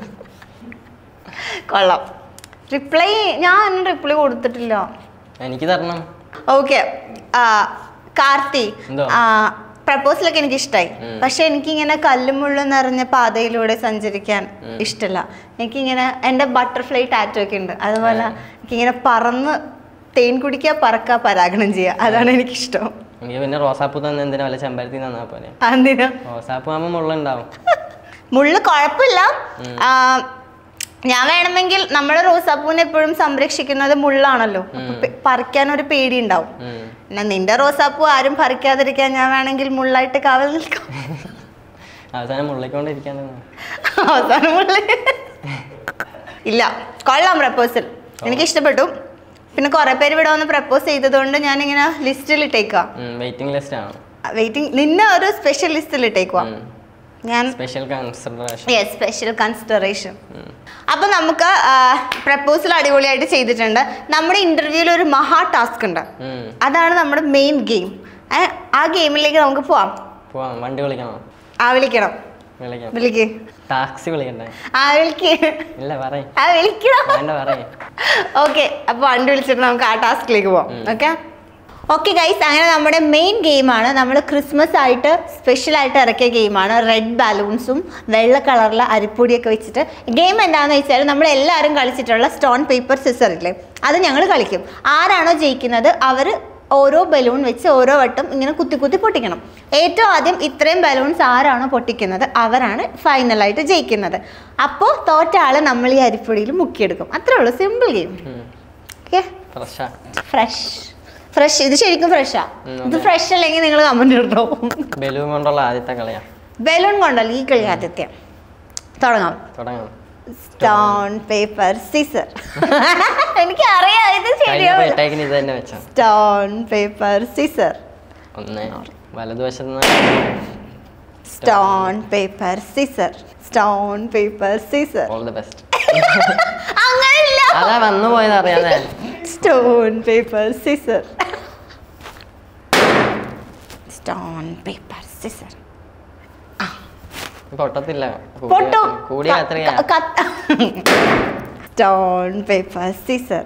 കൊള്ളാം. റിപ്ലൈ ഞാൻ റിപ്ലൈ കൊടുത്തിട്ടില്ല. എനിക്ക് തരണം. ഓക്കെ. കാർത്തി, പ്രപ്പോസലൊക്കെ എനിക്ക് ഇഷ്ടമായി. പക്ഷെ എനിക്കിങ്ങനെ കല്ലും മുള്ളും നിറഞ്ഞ പാതയിലൂടെ സഞ്ചരിക്കാൻ ഇഷ്ടമല്ല. എനിക്കിങ്ങനെ എൻ്റെ ബട്ടർഫ്ലൈ ടാറ്റു ഒക്കെ ഉണ്ട്. അതുപോലെ എനിക്കിങ്ങനെ പറന്ന് തേൻ കുടിക്കുക, പറക്കുക, പരാഗണം ചെയ്യുക, അതാണ് എനിക്കിഷ്ടം. പിന്നെ റോസാപ്പൂ തന്നെ എന്തിനാ വല്ല ചെമ്പരത്തി തന്നാ പോലെ? എന്തിനാ? റോസാപ്പൂ ആകുമ്പോൾ മുള്ളുണ്ടാവും. മുള്ളു കുഴപ്പമില്ല. ഞാൻ വേണമെങ്കിൽ നമ്മുടെ റോസാപ്പൂവിനെ എപ്പോഴും സംരക്ഷിക്കുന്നത് മുള്ളാണല്ലോ, പറിക്കാൻ ഒരു പേടി ഉണ്ടാവും. പിന്നെ നിന്റെ റോസാപ്പൂ ആരും പറിക്കാതിരിക്കാൻ ഞാൻ വേണമെങ്കിൽ മുള്ളായിട്ട് കാവൽ നിൽക്കാം. അവസാനം മുള്ളിക്കൊണ്ടിരിക്കാൻ. അവസാനം മുള്ള ഇല്ല. കൊള്ളാം പ്രപ്പോസൽ, എനിക്ക് ഇഷ്ടപ്പെട്ടു. പിന്നെ കുറെ പേര് ഇവിടെ വന്ന് പ്രപ്പോസ് ചെയ്തതുകൊണ്ട് ഞാനിങ്ങനെ ലിസ്റ്റിൽ ഇട്ടേക്കുക. വെയിറ്റിംഗ് ലിസ്റ്റ് ആണ്. വെയിറ്റിംഗ്. നിന്നെ ഒരു സ്പെഷ്യൽ ലിസ്റ്റിൽ ഇട്ടേക്കുക ഞാൻ. Special consideration. അപ്പൊ നമുക്ക് പ്രപ്പോസൽ അടിപൊളിയായിട്ട് ചെയ്തിട്ടുണ്ട്. നമ്മുടെ ഇന്റർവ്യൂവിൽ ഒരു മഹാ ടാസ്ക് ഉണ്ട്. അതാണ് നമ്മുടെ മെയിൻ ഗെയിം. ആ ഗെയിമിലേക്ക് നമുക്ക് പോവാം. വണ്ടി വിളിക്കണം. വിളിക്കണം. വിളിക്ക്. ടാക്സി വിളിക്കണ്ടേ? ഓക്കെ. അപ്പൊ വണ്ടി വിളിച്ചിട്ട് നമുക്ക് ആ ടാസ്കിലേക്ക് പോവാം. ഓക്കെ ഗൈസ്, അങ്ങനെ നമ്മുടെ മെയിൻ ഗെയിമാണ്. നമ്മൾ ക്രിസ്മസ് ആയിട്ട് സ്പെഷ്യലായിട്ട് ഇറക്കിയ ഗെയിമാണ്. റെഡ് ബാലൂൺസും വെള്ള കളറിലെ അരിപ്പൊടിയൊക്കെ വെച്ചിട്ട് ഗെയിം എന്താണെന്ന് വെച്ചാൽ നമ്മൾ എല്ലാവരും കളിച്ചിട്ടുള്ള സ്റ്റോൺ പേപ്പർ സിസർ ഇല്ലേ, അത് ഞങ്ങൾ കളിക്കും. ആരാണോ ജയിക്കുന്നത് അവർ ഓരോ ബലൂൺ വെച്ച് ഓരോ വട്ടം ഇങ്ങനെ കുത്തി കുത്തി പൊട്ടിക്കണം. ഏറ്റവും ആദ്യം ഇത്രയും ബലൂൺസ് ആരാണോ പൊട്ടിക്കുന്നത് അവരാണ് ഫൈനലായിട്ട് ജയിക്കുന്നത്. അപ്പോൾ തോറ്റ ആള് നമ്മൾ ഈ അരിപ്പൊടിയിൽ മുക്കിയെടുക്കും. അത്രേ ഉള്ളൂ, സിമ്പിൾ ഗെയിം. ഫ്രഷ്. ഇത് ശരിക്കും ഫ്രഷാ. ഇത് ഫ്രഷ് അല്ലെങ്കിൽ നിങ്ങൾ കമന്റ് ഇടണോ? ബലൂൺ കൊണ്ടുള്ള ആദ്യത്തെ കളിയാ. ബലൂൺ കൊണ്ടല്ല ഈ കളി ആദ്യത്തെ. തുടങ്ങാം. Stone paper scissor. എനിക്ക് അറിയാം ഇത് ശരിയാണ്. Stone paper scissor. വലതുവശത്ത്. Stone paper scissor. Stone paper scissor. All the best. അങ്ങനെയില്ല, അതാ വന്നു പോയത് അറിയാതെ. Stone paper scissor. Stone paper scissor. പൊട്ടത്തില്ല. Stone paper scissor.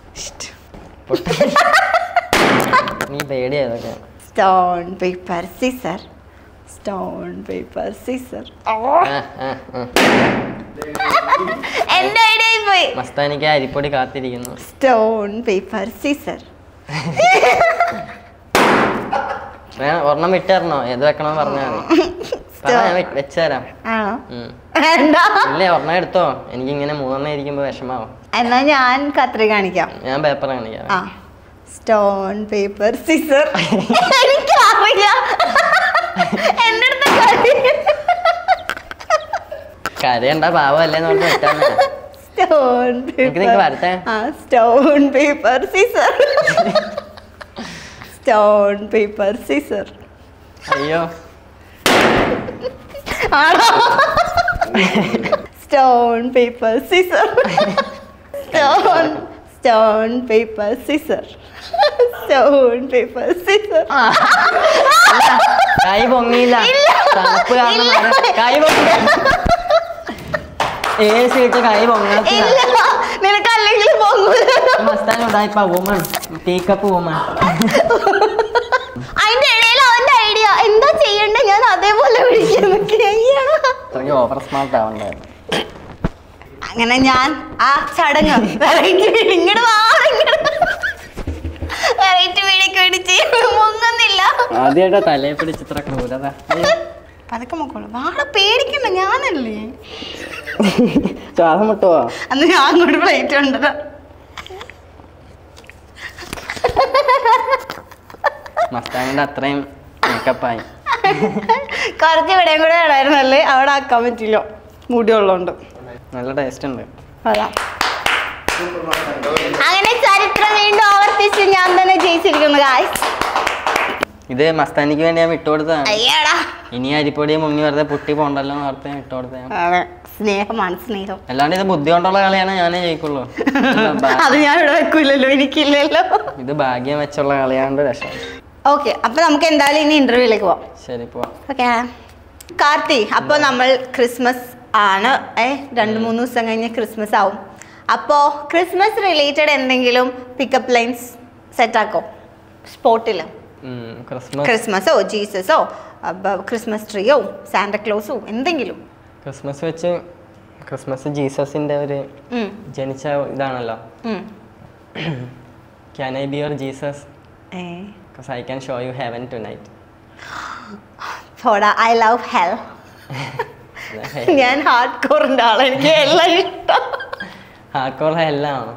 നീ പേടിയായതൊക്കെ. Stone paper scissor. Stone paper scissor. എന്റെ ഐഡിയ പോയി. മസ്താനിക്ക് അരിപ്പൊടി കാത്തിരിക്കുന്നു. Stone paper scissor. ഒരെണ്ണം വിട്ടേരണോ? ഏത് വെക്കണമെന്ന് പറഞ്ഞാൽ മതി. വെച്ചുതരാം. ഇല്ലേ, ഒരെണ്ണം എടുത്തോ. എനിക്കിങ്ങനെ മൂന്നെണ്ണം ഇരിക്കുമ്പോ വിഷമാവും. എന്നാ ഞാൻ കത്രിക കാണിക്കാം. ഞാൻ പേപ്പർ കാണിക്കാം. Stone paper scissor. എനിക്കറിയാം. എന്റെ അടുത്ത് കരയണ്ട പാവല്ലേ സ്റ്റോൺ വരട്ടെ. Stone paper scissor. Stone paper scissor. അയ്യോ ആണോ? Stone paper scissor. Stone paper scissor. Stone paper scissor. കൈ പൊങ്ങിയില്ല. തണുപ്പ് കാരണം കൈ പൊങ്ങില്ല. ഏസിട്ട് കൈ പൊങ്ങത്തില്ല. നിനക്ക് അല്ലെങ്കിൽ മസ്താനുണ്ടായിപ്പ വുമൺ ടീക്കപ്പ് വുമൺ. അതിന്റെ ഇടയിൽ അവന്റെ ഐഡിയ എന്താ ചെയ്യണ്ട ഞാൻ അതേപോലെ ഓവർ സ്മാർട്ട് ആവണ്ടായിരുന്നു. അങ്ങനെ ഞാൻ ആ ചടങ്ങ് ഇങ്ങോട്ട് വെറൈറ്റി വീടൊക്കെ പിടിച്ച് മുങ്ങുന്നില്ല. ആദ്യമായിട്ട് തലയെ പിടിച്ചിത്ര ക്രൂരത. അതൊക്കെ മക്കള് വാട പേടിക്കണ്ട ഞാനല്ലേ. ശ്വാസം മുട്ടുവോ? അന്ന് ഞാൻ അങ്ങോട്ട് പ്ലേറ്റ് ഉണ്ടല്ലോ. മസ്താനിന്റെ അത്രയും മേക്കപ്പായി. കുറച്ച് ഇവിടെയും കൂടെ വേണമായിരുന്നല്ലേ, അവിടെ ആക്കാൻ പറ്റില്ല മുടിയുള്ളതുകൊണ്ട്. നല്ല ടേസ്റ്റ് ഉണ്ട്. അങ്ങനെ ചരിത്രം വീണ്ടും ആവർത്തിച്ച് ഞാൻ തന്നെ ജയിച്ചിരിക്കുന്നു ഗായ്സ്. ഇത് മസ്താനിക്ക് വേണ്ടി ഞാൻ വിട്ടുകൊടുത്തതാണ്. അയ്യടാ ഇനി അരിപ്പൊടി മുങ്ങി വെറുതെ പൊട്ടി പോണ്ടല്ലോ ഓർത്ത് വിട്ടുകൊടുത്തതാണ്. സ്നേഹമാണ് സ്നേഹം. അല്ലാണ്ട് ഇത് ബുദ്ധി കൊണ്ടുള്ള കളിയാണ് ഞാനേ ജയിക്കുള്ളൂ. അത് ഞാൻ ഇവിടെ വെക്കൂലല്ലോ, എനിക്കില്ലല്ലോ. ഇത് ഭാഗ്യം വെച്ചുള്ള കളിയാണ്ട് രസം. ഓക്കെ, അപ്പൊ നമുക്ക് എന്തായാലും ഇനി ഇന്റർവ്യൂലേക്ക് പോവാം. ശരി പോവാം. ഓക്കെ കാർത്തി, അപ്പൊ നമ്മൾ ക്രിസ്മസ് ആണ് 2-3 ദിവസം കഴിഞ്ഞ് ക്രിസ്മസ് ആവും. അപ്പോൾ ക്രിസ്മസ് റിലേറ്റഡ് എന്തെങ്കിലും പിക്കപ്പ് ലൈൻസ് സെറ്റാക്കോ സ്പോട്ടിൽ? ക്രിസ്മസോ ജീസസോ ക്രിസ്മസ് ട്രീയോ സാന്റക്ലോസോ എന്തെങ്കിലും? ക്രിസ്മസ് വെച്ച് ക്രിസ്മസ് ജീസസിന്റെ ഒരു ജനിച്ച ഇതാണല്ലോ. Can I be your Jesus? Because I can show you heaven tonight. I love hell. ഞാൻ ഹാർഡ് കോറിന്റെ ആളാണ്, എനിക്ക് എല്ലാം ഇഷ്ടം. ഹാർഡ് കോർ ഹെല്ലാണോ?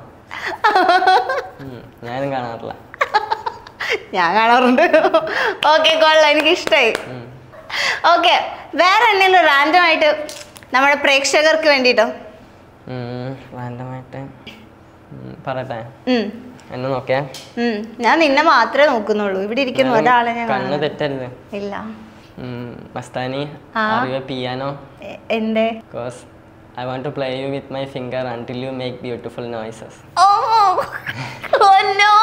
ഞാനും കാണാറില്ല. ഞാൻ കാണാറുണ്ട്. ഓക്കെ കൊള്ളാം, എനിക്ക് ഇഷ്ടമായി. ഓക്കെ, വേറെ എന്തെങ്കിലും റാൻഡം ആയിട്ട് നമ്മുടെ പ്രേക്ഷകർക്ക് വേണ്ടിട്ടോ റാൻഡമായിട്ട് പറയട്ടെ? എന്നെ നോക്കേ. ഞാൻ നിന്നെ മാത്രമേ നോക്കുന്നുള്ളൂ, ഇവിടെ ഇരിക്കുന്ന ഒരാളെ ഞാൻ കണ്ണ് തെറ്റരുത്. ഇല്ല. മസ്താനി, അറിയോ പിയാനോ? എന്തേ? Because I want to play you with my finger until you make beautiful noises. Oh no.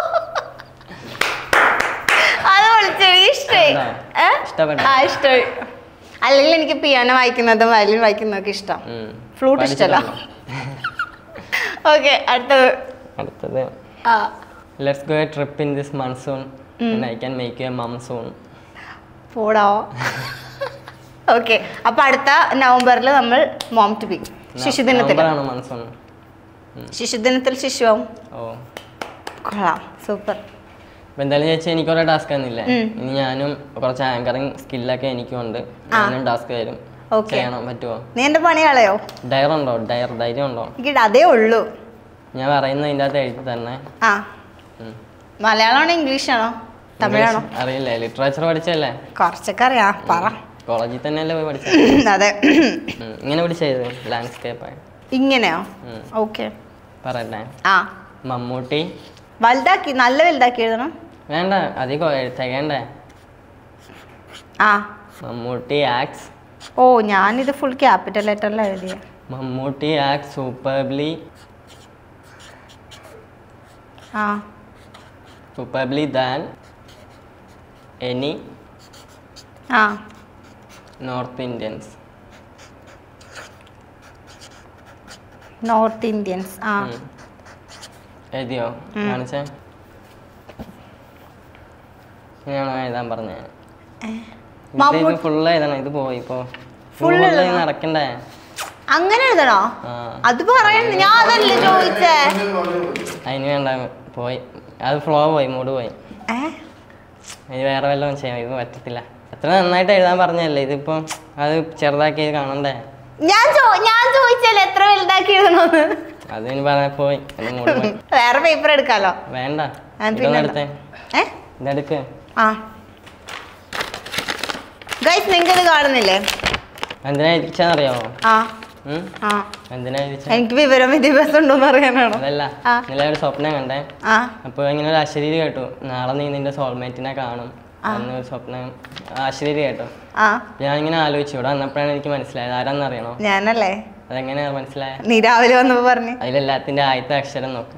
അത് വിളിച്ചത് ഇഷ്ടമായി. ഇഷ്ടമായി. അല്ലെങ്കിൽ എനിക്ക് പിയാനോ വായിക്കുന്നതും വയലിൻ വായിക്കുന്നതൊക്കെ ഇഷ്ടം. ഫ്ലൂട്ട് ഇഷ്ടമല്ല. ഓക്കെ, അടുത്തത് Let's go a trip in this monsoon and I can make you a mum soon. പോടാ. ഓക്കെ, അപ്പൊ അടുത്ത നവംബറിൽ നമ്മൾ മോം ടു ബി ശിശുദിനത്തിൽ. ശിശുദിനത്തിൽ ശിശുവാവും. കൊള്ളാം, സൂപ്പർ. എന്തായാലും ചേച്ചി എനിക്ക് കുറെ ടാസ്ക് തന്നില്ലേ, ഇനി ഞാനും കുറച്ച് ആങ്കറിങ് സ്കില്ലൊക്കെ എനിക്കും ഉണ്ട്. ഞാനും ടാസ്ക് തരും, ചെയ്യണം. പറ്റുമോ? നീ എന്റെ പണി കളയോ? ധൈര്യം ഉണ്ടോ? എനിക്ക് അതേ ഉള്ളൂ. ഞാൻ പറയുന്നത് ഇതിൻ്റെ അകത്ത് എഴുതി തന്നെ. മലയാളമാണോ ഇംഗ്ലീഷാണോ തമിഴാണോ? അറിയില്ലേ, ലിറ്ററേച്ചർ പഠിച്ചല്ലേ? കുറച്ചൊക്കെ അറിയാം, പറ. കോളേജിൽ തന്നെയല്ലേ പോയി പഠിച്ചത്? അതെ. ഇങ്ങനെ പഠിച്ചത് ലാൻഡ്സ്കേപ്പ്. ഇങ്ങനെയോ? ഓക്കെ, പറയട്ടെ. മമ്മൂട്ടി വലുതാക്കി, നല്ല വലുതാക്കി എഴുതണം. വേണ്ട, അധികം തികയണ്ടേ. മമ്മൂട്ടി ആക്ട്സ്. ഓ, ഞാനിത് ഫുൾ ക്യാപിറ്റൽ ലെറ്ററിലാണ് എഴുതിയ. Mammootty acts superbly than any North Indians. എഴുതിയോ? കാണിച്ചേ. ഞാനോ എഴുതാൻ പറഞ്ഞേ? ഫുള്ള് എഴുതണം. ഇത് പോയി ഇപ്പോ നടക്കണ്ടേ? അങ്ങനെ എഴുതണോ? അത് പറയണ്ട, ഞാൻ അതല്ലേ ചോദിച്ചേ. അതിന് വേണ്ട, പോയി. അത് ഫ്ലോ പോയി, മൂഡ് പോയി. ഇത് വേറെ വല്ലതും ചെയ്യാം, ഇത് പറ്റത്തില്ല. അത്ര നന്നായിട്ട് എഴുതാൻ പറഞ്ഞല്ലേ, ഇതിപ്പോ അത് ചെറുതാക്കി കാണണ്ടേ? ഞാൻ ചോദിച്ചല്ലേ എത്ര വലുതാക്കി എഴുതണോന്ന്. അത് ഇനി പറയാൻ പോയി എന്റെ മൂഡ് പോയി. വേറെ പേപ്പർ എടുക്കാലോ. വേണ്ട പിന്നെ എടുത്തേ ഇതെടുക്ക്. ആ ഗൈസ്, നിങ്ങൾക്ക് ഇത് കാണുന്നില്ലേ? എന്തിനാ ഇരിച്ചാന്നറിയാമോ? ആ ആ എന്തിനാ ഇരിച്ച? എനിക്ക് വിവരം വിദ്യാഭ്യാസം ഉണ്ടോന്ന് അറിയാനാണോ? അതല്ല, ഇന്നലെ ഒരു സ്വപ്നം കണ്ടേ. അപ്പൊ ഇങ്ങനെ ഒരു അശരീരി കേട്ടു, നാളെ നീ നിന്റെ സോൾമേറ്റിനെ കാണും എന്നൊരു സ്വപ്നം അശരീരി കേട്ടോ. ഞാൻ ഇങ്ങനെ ആലോചിച്ചു, ഇവിടെ വന്നപ്പോഴാണ് എനിക്ക് മനസ്സിലായത്. ആരാന്ന് അറിയണോ? ഞാനല്ലേ? അതെങ്ങനെയാ മനസ്സിലായ? നീ രാവിലെ വന്നപ്പോ പറഞ്ഞു. അതിലെല്ലാത്തിന്റെ ആദ്യത്തെ അക്ഷരം നോക്ക്.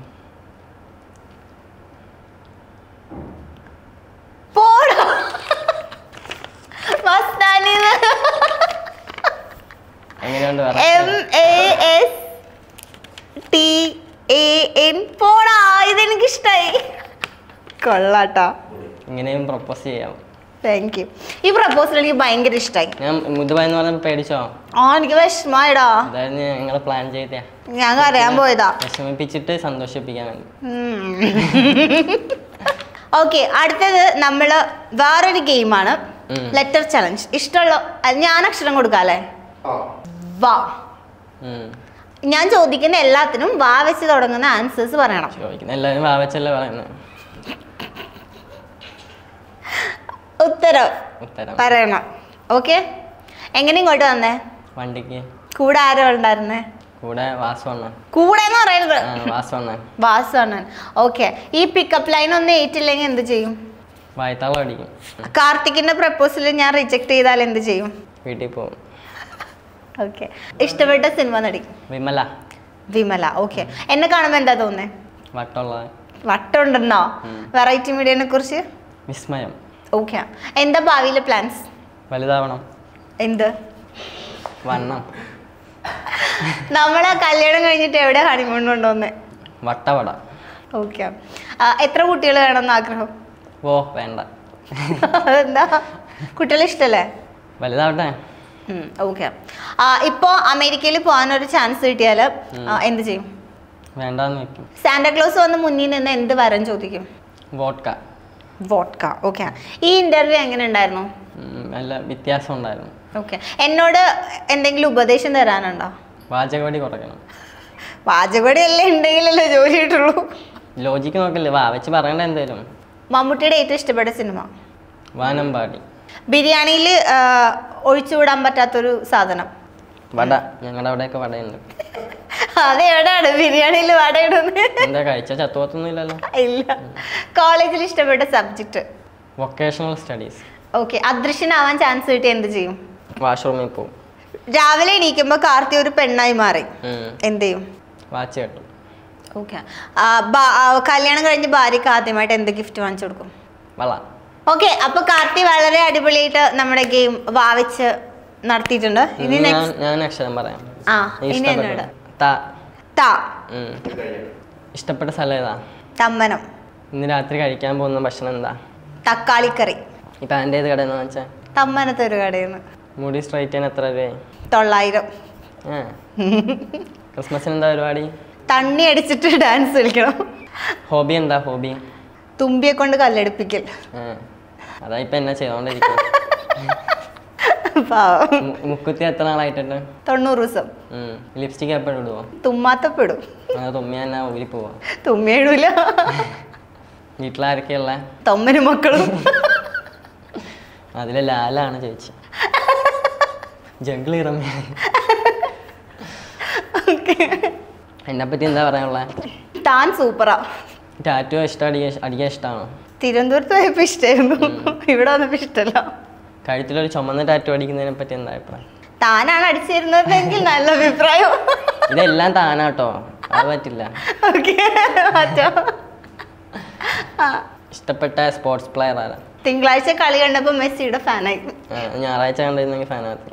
എങ്ങനെയുണ്ട്? ഇതെനിക്ക് ഇഷ്ടായി, കൊള്ളാട്ടോ. ഇങ്ങനെയും പ്രപ്പോസ് ചെയ്യാം. Thank you. ഈ പ്രപ്പോസൽ എനിക്ക് ഭയങ്കര ഇഷ്ടമായി. ഞാൻ മുതുബായെന്ന് പറഞ്ഞപ്പോ പേടിച്ചോ? എനിക്ക് വിഷമായിടാ. അതായത് ഞങ്ങള് പ്ലാൻ ചെയ്തേ, ഞാൻ അറിയാൻ പോയതാ, വിഷമിപ്പിച്ചിട്ട് സന്തോഷിപ്പിക്കാൻ വേണ്ടി. ഓക്കെ, അടുത്തത് നമ്മള് വേറൊരു ഗെയിമാണ്, ലെറ്റർ ചലഞ്ച്. ഇഷ്ടമുള്ള ഞാൻ അക്ഷരം കൊടുക്കാല്ലേ? വാ. ഞാൻ ചോദിക്കുന്ന എല്ലാത്തിനും വാ വെച്ച് തുടങ്ങുന്ന ആൻസേഴ്സ് പറയണം. ചോദിക്കുന്ന എല്ലാവരും വാ വെച്ചല്ലേ പറയുന്നത്. ഉത്തരം പറയണം. ഓക്കെ, എങ്ങനെ ഇങ്ങോട്ട് വന്നേ? വണ്ടിക്ക്. കൂടെ ആരോ ഉണ്ടായിരുന്നേ? കൂടെ വാസവണ്ണൻ. കൂടെ എന്ന് പറയുന്നത് വാസവണ്ണൻ. ഓക്കെ, ഈ പിക്കപ്പ് ലൈൻ ഒന്നും ഏറ്റില്ലെങ്കിൽ എന്ത് ചെയ്യും? വായത്താളം അടിക്കും. കാർത്തിക്കിന്റെ പ്രപ്പോസൽ ഞാൻ റിജക്ട് ചെയ്താൽ എന്ത് ചെയ്യും? വീട്ടിൽ പോകും. ഓക്കെ, ഇഷ്ടപ്പെട്ട സിനിമ നടി? വിമല. ഓക്കെ, എന്നെ കാണുമ്പോ എന്താ തോന്നേ? വട്ടുണ്ടെന്നോ? വെറൈറ്റി മീഡിയനെ കുറിച്ച് വിസ്മയം. ഓക്കെ, എന്താ ഭാവിയിലെ പ്ലാൻസ്? വലുതാവണം. എന്ത് വണ്ണം. നമ്മളെ കല്യാണം കഴിഞ്ഞിട്ട് എവിടെ ഹണിമൂൺ കൊണ്ടുവന്നേ? വട്ടവട. ഓക്കെ, എത്ര കുട്ടികൾ വേണമെന്ന് ആഗ്രഹം? വേണ്ട. അതെന്താ, കുട്ടികളെ ഇഷ്ടല്ലേ? വലുതാവട്ടെ. ഓക്കെ, ഇപ്പോ അമേരിക്കയിൽ പോകാനൊരു ചാൻസ് കിട്ടിയാൽ എന്ത് ചെയ്യും? വേണ്ടാന്ന് വെക്കും. സാന്റാക്ലോസ് വന്ന് മുന്നിൽ നിന്ന് എന്ത് വരം ചോദിക്കും? വോഡ്ക. ഓക്കെ, ഈ ഇന്റർവ്യൂ എങ്ങനെ ഉണ്ടായിരുന്നു? നല്ല വ്യത്യാസം ഉണ്ടായിരുന്നു. ഓക്കെ, എന്നോട് എന്തെങ്കിലും ഉപദേശം തരാനുണ്ടോ? വാചകവടി കുറയ്ക്കണം. വാചകവടി അല്ലേ ഉണ്ടെങ്കിലല്ലേ ജോലി കിട്ടുള്ളൂ. ലോജിക്ക് നോക്കല്ലേ, വാ വെച്ച് പറയണ്ട എന്തേലും. മമ്മൂട്ടിയുടെ ഏറ്റവും ഇഷ്ടപ്പെട്ട സിനിമ? വാനമ്പാടി. ബിരിയാണിയിൽ ഒഴിച്ചുവിടാൻ പറ്റാത്തൊരു സാധനം? വട. ഞങ്ങളുടെ അവിടെയൊക്കെ വടയുണ്ട്. അതെവിടെയാണ് ബിരിയാണിയിൽ വട ഇടുന്നത്? എന്താ കഴിച്ച ചത്തുവത്തൊന്നുമില്ലല്ലോ. ഇല്ല. കോളേജിൽ ഇഷ്ടപ്പെട്ട സബ്ജക്ട്? Vocational studies. ഓക്കെ, അദൃശ്യനാവാൻ ചാൻസ് കിട്ടി എന്ത് ചെയ്യും? വാഷ്റൂമിൽ പോകും. രാവിലെ എണീക്കുമ്പോ കാർത്തി ഒരു പെണ്ണായി മാറി, എന്ത് ചെയ്യും? വാച്ച് കേട്ടു. ഓക്കെ, കല്യാണം കഴിഞ്ഞ് ഭാര്യക്ക് ആദ്യമായിട്ട് എന്ത് ഗിഫ്റ്റ് വാങ്ങിച്ചു കൊടുക്കും? വള. ഓക്കെ, അപ്പൊ കാർത്തി വളരെ അടിപൊളിയായിട്ട് നമ്മുടെ ഗെയിം വാവിച്ച് നടത്തിയിട്ടുണ്ട്. ഇനി ഞാൻ അക്ഷരം പറയാം. ഇനി എന്നോട്. ഇഷ്ടപ്പെട്ട സ്ഥലം ഏതാ? തമ്മനം. ഇന്ന് രാത്രി കഴിക്കാൻ പോകുന്ന ഭക്ഷണം എന്താ? തക്കാളിക്കറി. ഇപ്പൊ അതിൻ്റെ ഏത് കടയെന്ന് വെച്ചാൽ? തമ്മനത്തെ ഒരു കടയിൽ നിന്ന്. മുടി സ്ട്രൈറ്റ് ചെയ്യാൻ എത്ര രൂപ? 900. ക്രിസ്മസിന് എന്താ പരിപാടി? തണ്ണി അടിച്ചിട്ട് ഡാൻസ് കളിക്കണം. ഹോബി എന്താ? ഹോബി തുമ്പിയെ കൊണ്ട് കല്ലെടുപ്പിക്കൽ. അതാ ഇപ്പൊ എന്നാ ചെയ്തോണ്ടിരിക്കും. മുക്കുത്തി എത്ര നാളായിട്ടുണ്ട്? 90 ദിവസം. ലിപ്സ്റ്റിക് എപ്പോഴും ഇടുവോ? തുമ്മാത്തപ്പെടും. തുമ്മിയ എന്നാ ഊരി പോവാ? തുമ്മിയ ഇടൂല. വീട്ടിലാരൊക്കെയുള്ള? തൊമ്മനും മക്കളും. അതിലെ ലാലാണ് ചേച്ചി. ജംഗിൾ ഇറങ്ങി. എന്നെ പറ്റി എന്താ പറയാനുള്ള? താൻ സൂപ്പറാ. ടാറ്റു അടിക്കാൻ ഇഷ്ടമാണോ? തിരുവനന്തപുരത്ത് പോയപ്പോ ഇഷ്ടമായിരുന്നു, ഇവിടെ വന്നപ്പോ ഇഷ്ടമല്ല. കഴുത്തിലൊരു ചുമന്ന ടാറ്റു അടിക്കുന്നതിനെ പറ്റി എന്താ അഭിപ്രായം? താനാണ് അടിച്ചിരുന്നതെങ്കിൽ നല്ല അഭിപ്രായം. ഇതെല്ലാം താനാട്ടോ, അത് പറ്റില്ല. ഇഷ്ടപ്പെട്ട സ്പോർട്സ് പ്ലെയർ ആരാ? തിങ്കളാഴ്ച കളി കണ്ടപ്പോ മെസ്സിയുടെ ഫാനായി. ഞായറാഴ്ച കണ്ടിരുന്നെങ്കിൽ ഫാനാകത്തില്ല.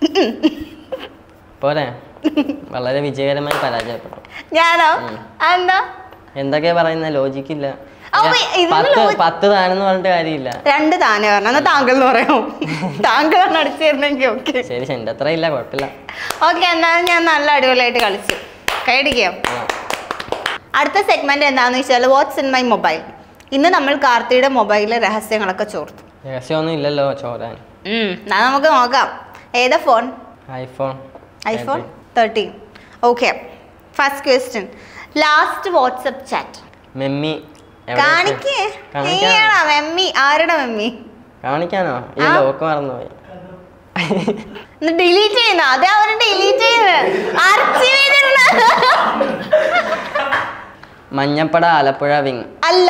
പോരെ, വളരെ വിജയകരമായി പരാജയപ്പെട്ടു. ഞാനോ? എന്താ എന്തൊക്കെയാ പറയുന്ന? ലോജിക്കില്ല. 10 താനെന്ന് പറഞ്ഞിട്ട് കാര്യമില്ല. 2 താനെ പറഞ്ഞ താങ്കൾ എന്ന് പറയാമോ? താങ്കളാണ് അടിച്ചിരുന്നെങ്കിൽ ഓക്കെ. ശരി, എന്റെ അത്ര ഇല്ല, കുഴപ്പമില്ല. ഓക്കെ, എന്നാലും ഞാൻ നല്ല അടിപൊളിയായിട്ട് കളിച്ചു. കൈയടിക്കാം. അടുത്ത സെഗ്മെന്റ് എന്താണെന്ന് വെച്ചാൽ വാട്ട്സ് ഇൻ മൈ മൊബൈൽ. ഇന്ന് നമ്മൾ കാർത്തിയുടെ മൊബൈലിലെ രഹസ്യങ്ങളൊക്കെ ചോർത്തു. രഹസ്യമൊന്നും ഇല്ലല്ലോ ചോരാൻ. നമുക്ക് നോക്കാം. ഏതാ phone? iPhone 13. Okay, first question, last WhatsApp chat Memmi കാണിക്കേ? നീയാണോ മെമ്മി? ആരുടെ മെമ്മി? കാണിക്കാനോ? ഈ ലോക്ക് മറന്നുപോയി. ഡിലീറ്റ് ചെയ്യുന്ന അതെ, അവര് ഡിലീറ്റ് ചെയ്യുന്നത് മഞ്ഞപ്പട ആലപ്പുഴ വിങ് അല്ല,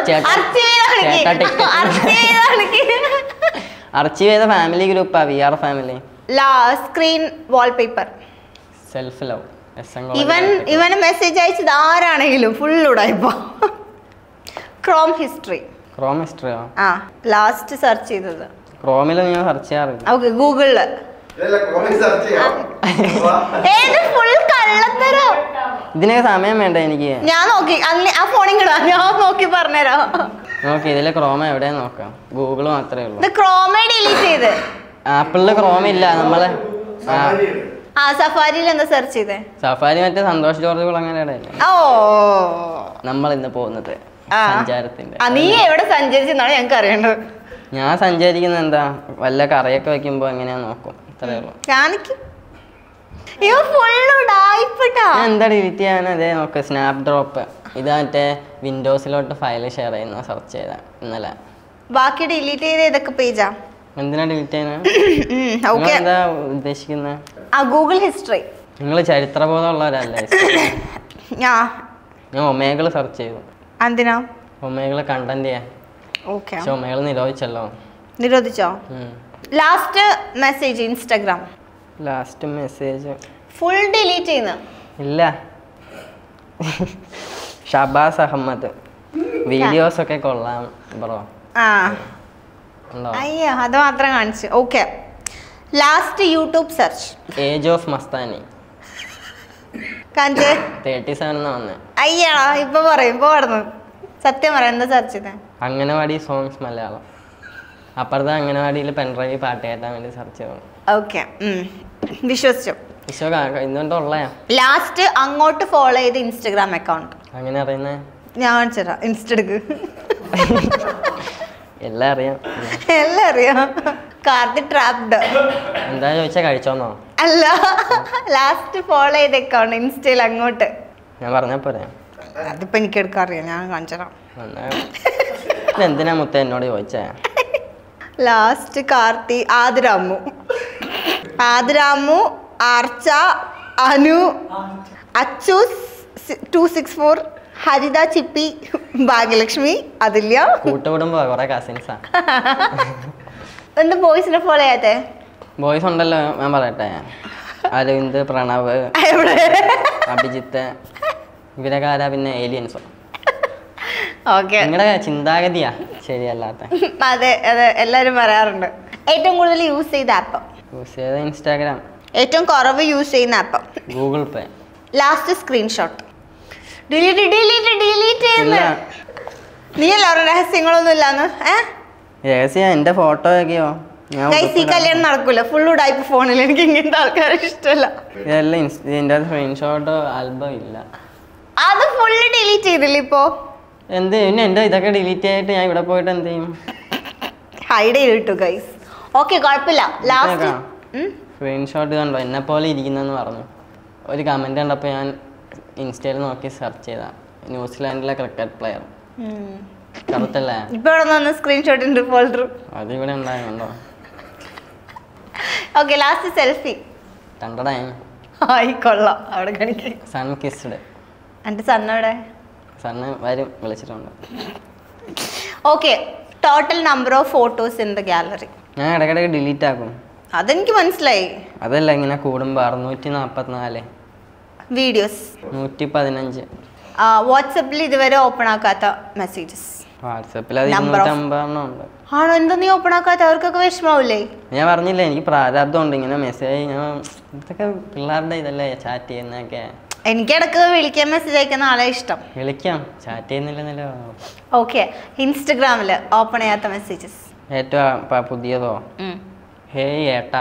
അർച്ചീവ് ചെയ്ത ഫാമിലി ഗ്രൂപ്പാ VR family. Screen wallpaper. Self love. ഇവന് മെസ്സേജ് അയച്ചത് ആരാണെങ്കിലും ഫുൾ ഉടായിപ്പോ. Chrome history. ക്രോം ഹിസ്റ്ററിയോ? ആ, ലാസ്റ്റ് സെർച്ച് ചെയ്തത്. ക്രോമിൽ ഞാൻ സെർച്ച് ചെയ്യാറില്ല. ഓക്കെ, ഗൂഗിളില്. ഇതിനൊക്കെ സമയം വേണ്ട എനിക്ക്. ഞാൻ നോക്കി ആ ഫോണിൽ കിടാം, ഞാൻ നോക്കി പറഞ്ഞുതരാം. നോക്കി ഇതിലെ ക്രോമ എവിടെയാ നോക്കാം. ഗൂഗിള് മാത്രമേ ഉള്ളൂ. ക്രോമേ ഡിലീറ്റ് ചെയ്ത്. ആപ്പിളില് ക്രോമ ഇല്ല. നമ്മള് സഫാരിയിൽ എന്താ സെർച്ച് ചെയ്തേ? സഫാരി മറ്റേ സന്തോഷ് ജോർജ് കുളങ്ങരയുടെ. ഓ, നമ്മൾ ഇന്ന് പോകുന്നത് സഞ്ചാരത്തിന്റെ. നീ എവിടെ സഞ്ചരിച്ചെന്നാണ് ഞങ്ങൾക്ക് അറിയേണ്ടത്. ഞാൻ സഞ്ചരിക്കുന്നത് എന്താ, വല്ല കറിയൊക്കെ വെക്കുമ്പോ എങ്ങനെയാ നോക്കും. ഇത്രേ ഉള്ളൂ. എന്താ ഡിലീറ്റ് ചെയ്യാൻ? അതേ നോക്ക്, സ്നാപ് ഡ്രോപ്പ്. ഇത് മറ്റേ വിൻഡോസിലോട്ട് ഫയൽ ഷെയർ ചെയ്യുന്ന സെർച്ച് ചെയ്ത ഇന്നലെ. ബാക്കി ഡിലീറ്റ് ചെയ്ത് ഏതൊക്കെ പേജാ? എന്തിനാ ഡിലീറ്റ് ചെയ്യുന്നത്? എന്താ ഉദ്ദേശിക്കുന്നത്? Google history. നിങ്ങൾ ചരിത്രബോധമുള്ളവരല്ലേ? ഞാൻ ഒമേഗിള് സെർച്ച് ചെയ്തു. എന്തിനാ? ഒമേഗിള് കണ്ടന്റ് ചെയ്യാൻ. പക്ഷെ ഒമേഗിള് നിരോധിച്ചല്ലോ. നിരോധിച്ചോ? Last message Instagram. Last message full delete ചെയ്യുന്ന ഇല്ല. ഷബാസ് അഹമ്മദ്. വീഡിയോസ് ഒക്കെ കൊള്ളാം ബ്രോ. അയ്യോ, അത് മാത്രം കാണിച്ചു. Okay, last YouTube search. Age of Mastani. 37 വന്നേ. അയ്യാ, ഇപ്പൊ പറയും. ഇപ്പൊ പറഞ്ഞു സത്യം പറയാം, എന്താ സെർച്ച് ചെയ്തേ? അംഗനവാടി സോങ്സ് മലയാളം. അപ്പുറത്തെ അംഗനവാടിയിൽ പെൻഡ്രൈവ് പാട്ട് കേട്ടാൻ വേണ്ടി സെർച്ച് ചെയ്തു. ഓക്കെ, വിശ്വസിച്ചു. ഇന്നുകൊണ്ടുള്ള ലാസ്റ്റ് അങ്ങോട്ട് ഫോളോ ചെയ്ത് ഇൻസ്റ്റഗ്രാം അക്കൗണ്ട്. അങ്ങനെ അറിയുന്നേ? ഞാൻ കാണിച്ചതാ. ഇൻസ്റ്റെടുക്ക്. എല്ലാം അറിയാം. എല്ലാം അറിയാം. കാർത്തി ട്രാപ്ഡ്. എന്താ ചോദിച്ചാ കഴിച്ചോന്നോ? അല്ല, ലാസ്റ്റ് ഫോളോ ചെയ്ത അക്കൗണ്ട് ഇൻസ്റ്റയിൽ അങ്ങോട്ട്. ഞാൻ പറഞ്ഞാ പോരെ? അതിപ്പോ എനിക്ക് എടുക്കാൻ അറിയാം, ഞാൻ കാണിച്ചതാ. എന്തിനാ മുത്ത എന്നോട് ചോദിച്ചേ? ലാസ്റ്റ് കാർത്തി, ആദിരാമു, ആർച്ച, അനു, അച്ചു 264, ഹരിത, ചിപ്പി, ഭാഗ്യലക്ഷ്മി, അതുല്യ. കൂട്ടുകുടുംബോ? കൊറേ കസിൻസാ. എന്താ ബോയ്സിനെ ഫോളോ ചെയ്യാത്തെ? ബോയ്സ് ഉണ്ടല്ലോ, ഞാൻ പറയട്ടെ. അരവിന്ദ്, പ്രണവ്, അഭിജിത്ത്, ഇവരൊക്കെ ആരാ? പിന്നെ ഏലിയൻസോ? നിങ്ങളുടെ ചിന്താഗതിയാ ശരിയല്ലാത്ത. അതെ അതെ, എല്ലാരും പറയാറുണ്ട്. ഏറ്റവും കൂടുതൽ യൂസ് ചെയ്ത ആപ്പ്? യൂസ് ചെയ്ത ഇൻസ്റ്റാഗ്രാം. ഏറ്റവും കുറവ് യൂസ് ചെയ്യുന്ന app? Google Pay. Last screenshot. Delete ചെയ്യുന്ന നീ എല്ലാവരും രഹസ്യങ്ങളൊന്നും ഇല്ലാന്ന്. രഹസ്യം എന്റെ ഫോട്ടോ ഒക്കെയോ? ഈ കല്യാണം നടക്കൂല. ഫുൾ ഉടായ്പ ഫോണിൽ. എനിക്ക് ഇങ്ങനത്തെ ആൾക്കാരെ ഇഷ്ടമല്ല. ഇതെല്ലാം ഇതിന്റെ സ്ക്രീൻഷോട്ടോ ആൽബം ഇല്ല. അത് ഫുള്ള് ഡിലീറ്റ് ചെയ്തില്ല ഇപ്പോ? എന്ത് പിന്നെ എന്റെ ഇതൊക്കെ ഡിലീറ്റ് ആയിട്ട് ഞാൻ ഇവിടെ പോയിട്ട് എന്ത് ചെയ്യും? ഹൈഡ് ചെയ്തിട്ടു ഗൈസ്. ഓക്കെ, കുഴപ്പമില്ല. ലാസ്റ്റ് സ്ക്രീൻഷോട്ട് കണ്ടോ? എന്നെ പോലെ ഇരിക്കുന്നെന്ന് പറഞ്ഞു. ഒരു കമന്റ് കണ്ടപ്പോൾ ഞാൻ ഇൻസ്റ്റയിൽ നോക്കി സെർച്ച് ചെയ്താ. ന്യൂസിലാൻഡിലെ ക്രിക്കറ്റ് പ്ലെയർ. കറുത്തല്ലേ? ഇപ്പൊ സ്ക്രീൻഷോട്ടിന്റെ ഫോൾഡർ അതിവിടെ ഉണ്ടായിരുന്നോ? Okay, last selfie. കണ്ടടാ? കൊള്ളാം. അവിടെ കാണിക്കും. Sun kissed. എന്റെ സണ്ണവിടെ? സണ്ണ് വരും, വിളിച്ചിട്ടുണ്ട്. Okay, total number of photos in the gallery. ഞാൻ ഇടയ്ക്കിടയ്ക്ക് ഡിലീറ്റ് ആക്കും. അതെനിക്ക് മനസ്സിലായി. അതല്ല, ഇങ്ങനെ കൂടുമ്പോ 644 വീഡിയോസ്, 115. വാട്സപ്പിൽ ഇതുവരെ ഓപ്പൺ ആക്കാത്ത മെസ്സേജസ്? വാട്സപ്പിൽ 250 ഉണ്ട്. ആണോ? എന്താ നീ ഓപ്പൺ ആക്കാത്ത? അവർക്കൊക്കെ വിഷമാവില്ലേ? ഞാൻ പറഞ്ഞില്ലേ, എനിക്ക് പ്രാരാബ്ദം ഉണ്ട് ഇങ്ങനെ മെസ്സേജ്. ഞാൻ ഇതൊക്കെ പിള്ളേരുടെ ഇതല്ലേ ചാറ്റ് ചെയ്യുന്നതൊക്കെ. എനിക്ക് ഇടയ്ക്ക് വിളിക്കാൻ മെസ്സേജ് അയക്കുന്ന ആളെ ഇഷ്ടം. വിളിക്കാം, ചാറ്റ് ചെയ്യുന്നില്ലെന്നല്ലോ. ഓക്കെ, ഇൻസ്റ്റഗ്രാമിൽ ഓപ്പൺ ചെയ്യാത്ത മെസ്സേജസ്? ഏറ്റവും പുതിയതോ? ഹേയ് ഏട്ടാ.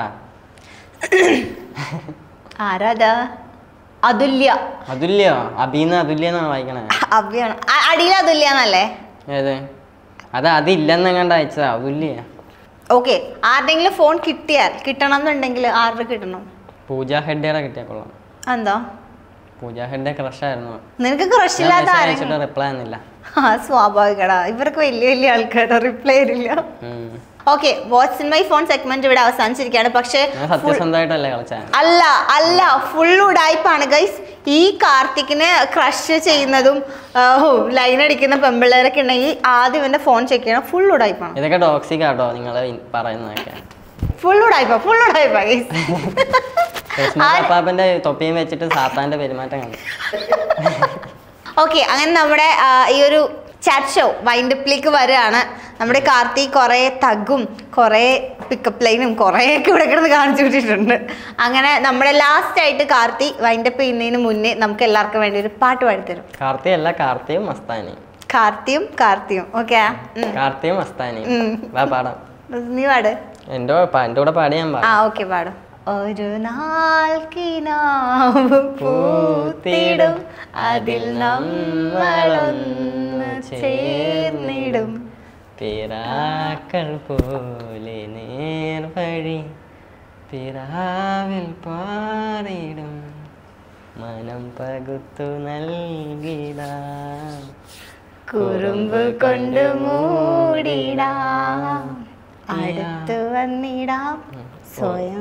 ആരാ? അതുല്യ. അതുല്യോ? അബീന്ന് അതുല്യെന്നാണ് വായിക്കണേ. അബിയാണ് അടിയിൽ. അതുല്യാന്നല്ലേ? ഏത്? അതില്ലെന്ന് എങ്ങാണ്ട് അയച്ചതാ. അതുല്യ. ഓക്കെ, ആരുടെങ്കിലും ഫോൺ കിട്ടണം എന്നുണ്ടെങ്കിൽ ആരുടെ കിട്ടണം? പൂജ ഹെഡ്ഡയുടെ കിട്ടിയാ കൊള്ളാം. എന്താ? പൂജ ഹെഗ്ഡെ ക്രഷായിരുന്നു. നിനക്ക് ക്രഷ് ഇല്ലാത്ത ആരെങ്കിലും? റിപ്ലൈ ഒന്നുമില്ല. സ്വാഭാവികടാ, ഇവർക്ക് വലിയ വലിയ ആൾക്കാരുടെ റിപ്ലൈ ഇല്ല. Okay, what's in my phone segment ഇവിടെ അവസാനിച്ചിരിക്കുകയാണ്. പക്ഷേ അല്ല അല്ല ഫുൾ ഉടായ്പാണ് ഗൈസ്. ഈ കാർത്തിക്കിനെ ക്രഷ് ചെയ്യുന്നതും ലൈൻ അടിക്കുന്ന പെമ്പിള്ളേരൊക്കെ ഉണ്ടെങ്കിൽ ആദ്യം എന്റെ ഫോൺ ചെക്ക് ചെയ്യണം. ഫുൾ ഉടായ്പാണ്. ഇതൊക്കെ ടോക്സിക് ആട്ടോ നിങ്ങൾ പറയുന്നതൊക്കെ. Full ഉടായ്പാ guys. പാപ്പന്റെ തൊപ്പിയും വെച്ചിട്ട് സാത്താന്റെ പെരുമാറ്റം കണ്ടു. ഓക്കെ, അങ്ങനെ നമ്മുടെ ഈ ഒരു ചാറ്റ് ഷോ വൈൻഡപ്പിലേക്ക് വരികയാണ്. നമ്മുടെ കാർത്തി കുറേ തഗ്ഗും കുറേ പിക്കപ്പ് ലൈനും കുറേയൊക്കെ ഇവിടെ കിടന്ന് കാണിച്ചു വിട്ടിട്ടുണ്ട്. അങ്ങനെ നമ്മുടെ ലാസ്റ്റ് ആയിട്ട് കാർത്തി വൈൻഡപ്പ് ചെയ്യുന്നതിന് മുന്നേ നമുക്ക് എല്ലാവർക്കും വേണ്ടി ഒരു പാട്ട് പാടിത്തരും. കാർത്തി അല്ല, കാർത്തിയും മസ്താനിയും. ഓക്കെ, കാർത്തിയും മസ്താനിയും. പാടാം, നീ പാട്. എന്റെ കൂടെ പാടി ഞാൻ പാടാം. ഓക്കെ, പാടും. ഒരു നാൾ കിനാവ് പൂത്തിടും, അതിൽ നമ്മളൊന്ന് ചേർന്നിടും, പിറാക്കൾ പോലെ നേർവഴി പിറാവിൽ പാറിടും, മനം പകുത്തു നൽകിടാം, കുറുമ്പ് കൊണ്ട് മൂടിടാം, അടുത്ത് വന്നിടാം സ്വയം.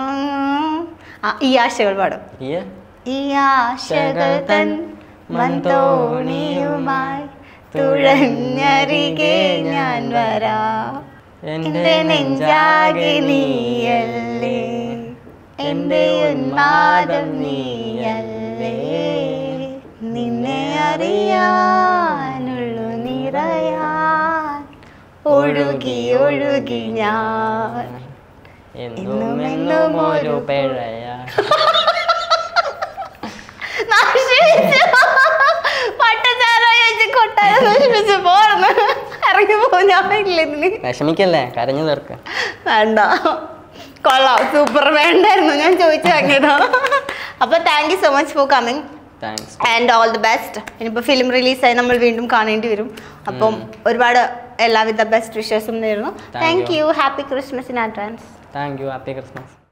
ഈ ആശകൾ പാടും. ഈ ആശകൾ തൻ മന്തോണിയുമായി തുഴഞ്ഞരികെ ഞാൻ വരാം, എന്റെ നെഞ്ചാകെ നീയല്ലേ, എന്റെ ഉന്മാദം നീയല്ലേ, നിന്നെ അറിയാനുള്ളു നിറയാൻ ഒഴുകി ഒഴുകി ഞാൻ എന്നും ഒരു പിഴയാ. വിഷമിക്കല്ലേ, കരഞ്ഞു തീർക്ക. വേണ്ട, കൊള്ളാം, സൂപ്പർ. വേണ്ടായിരുന്നു, ഞാൻ ചോദിച്ചു വാങ്ങിയതാ. അപ്പൊ thank you so much for coming and all the best. ഇനിയിപ്പോൾ ഫിലിം റിലീസായി നമ്മൾ വീണ്ടും കാണേണ്ടി വരും. അപ്പം ഒരുപാട് എല്ലാവിധ ബെസ്റ്റ് വിഷസും നേരുന്നു. Thank you. Happy Christmas in advance. Thank you. Happy Christmas.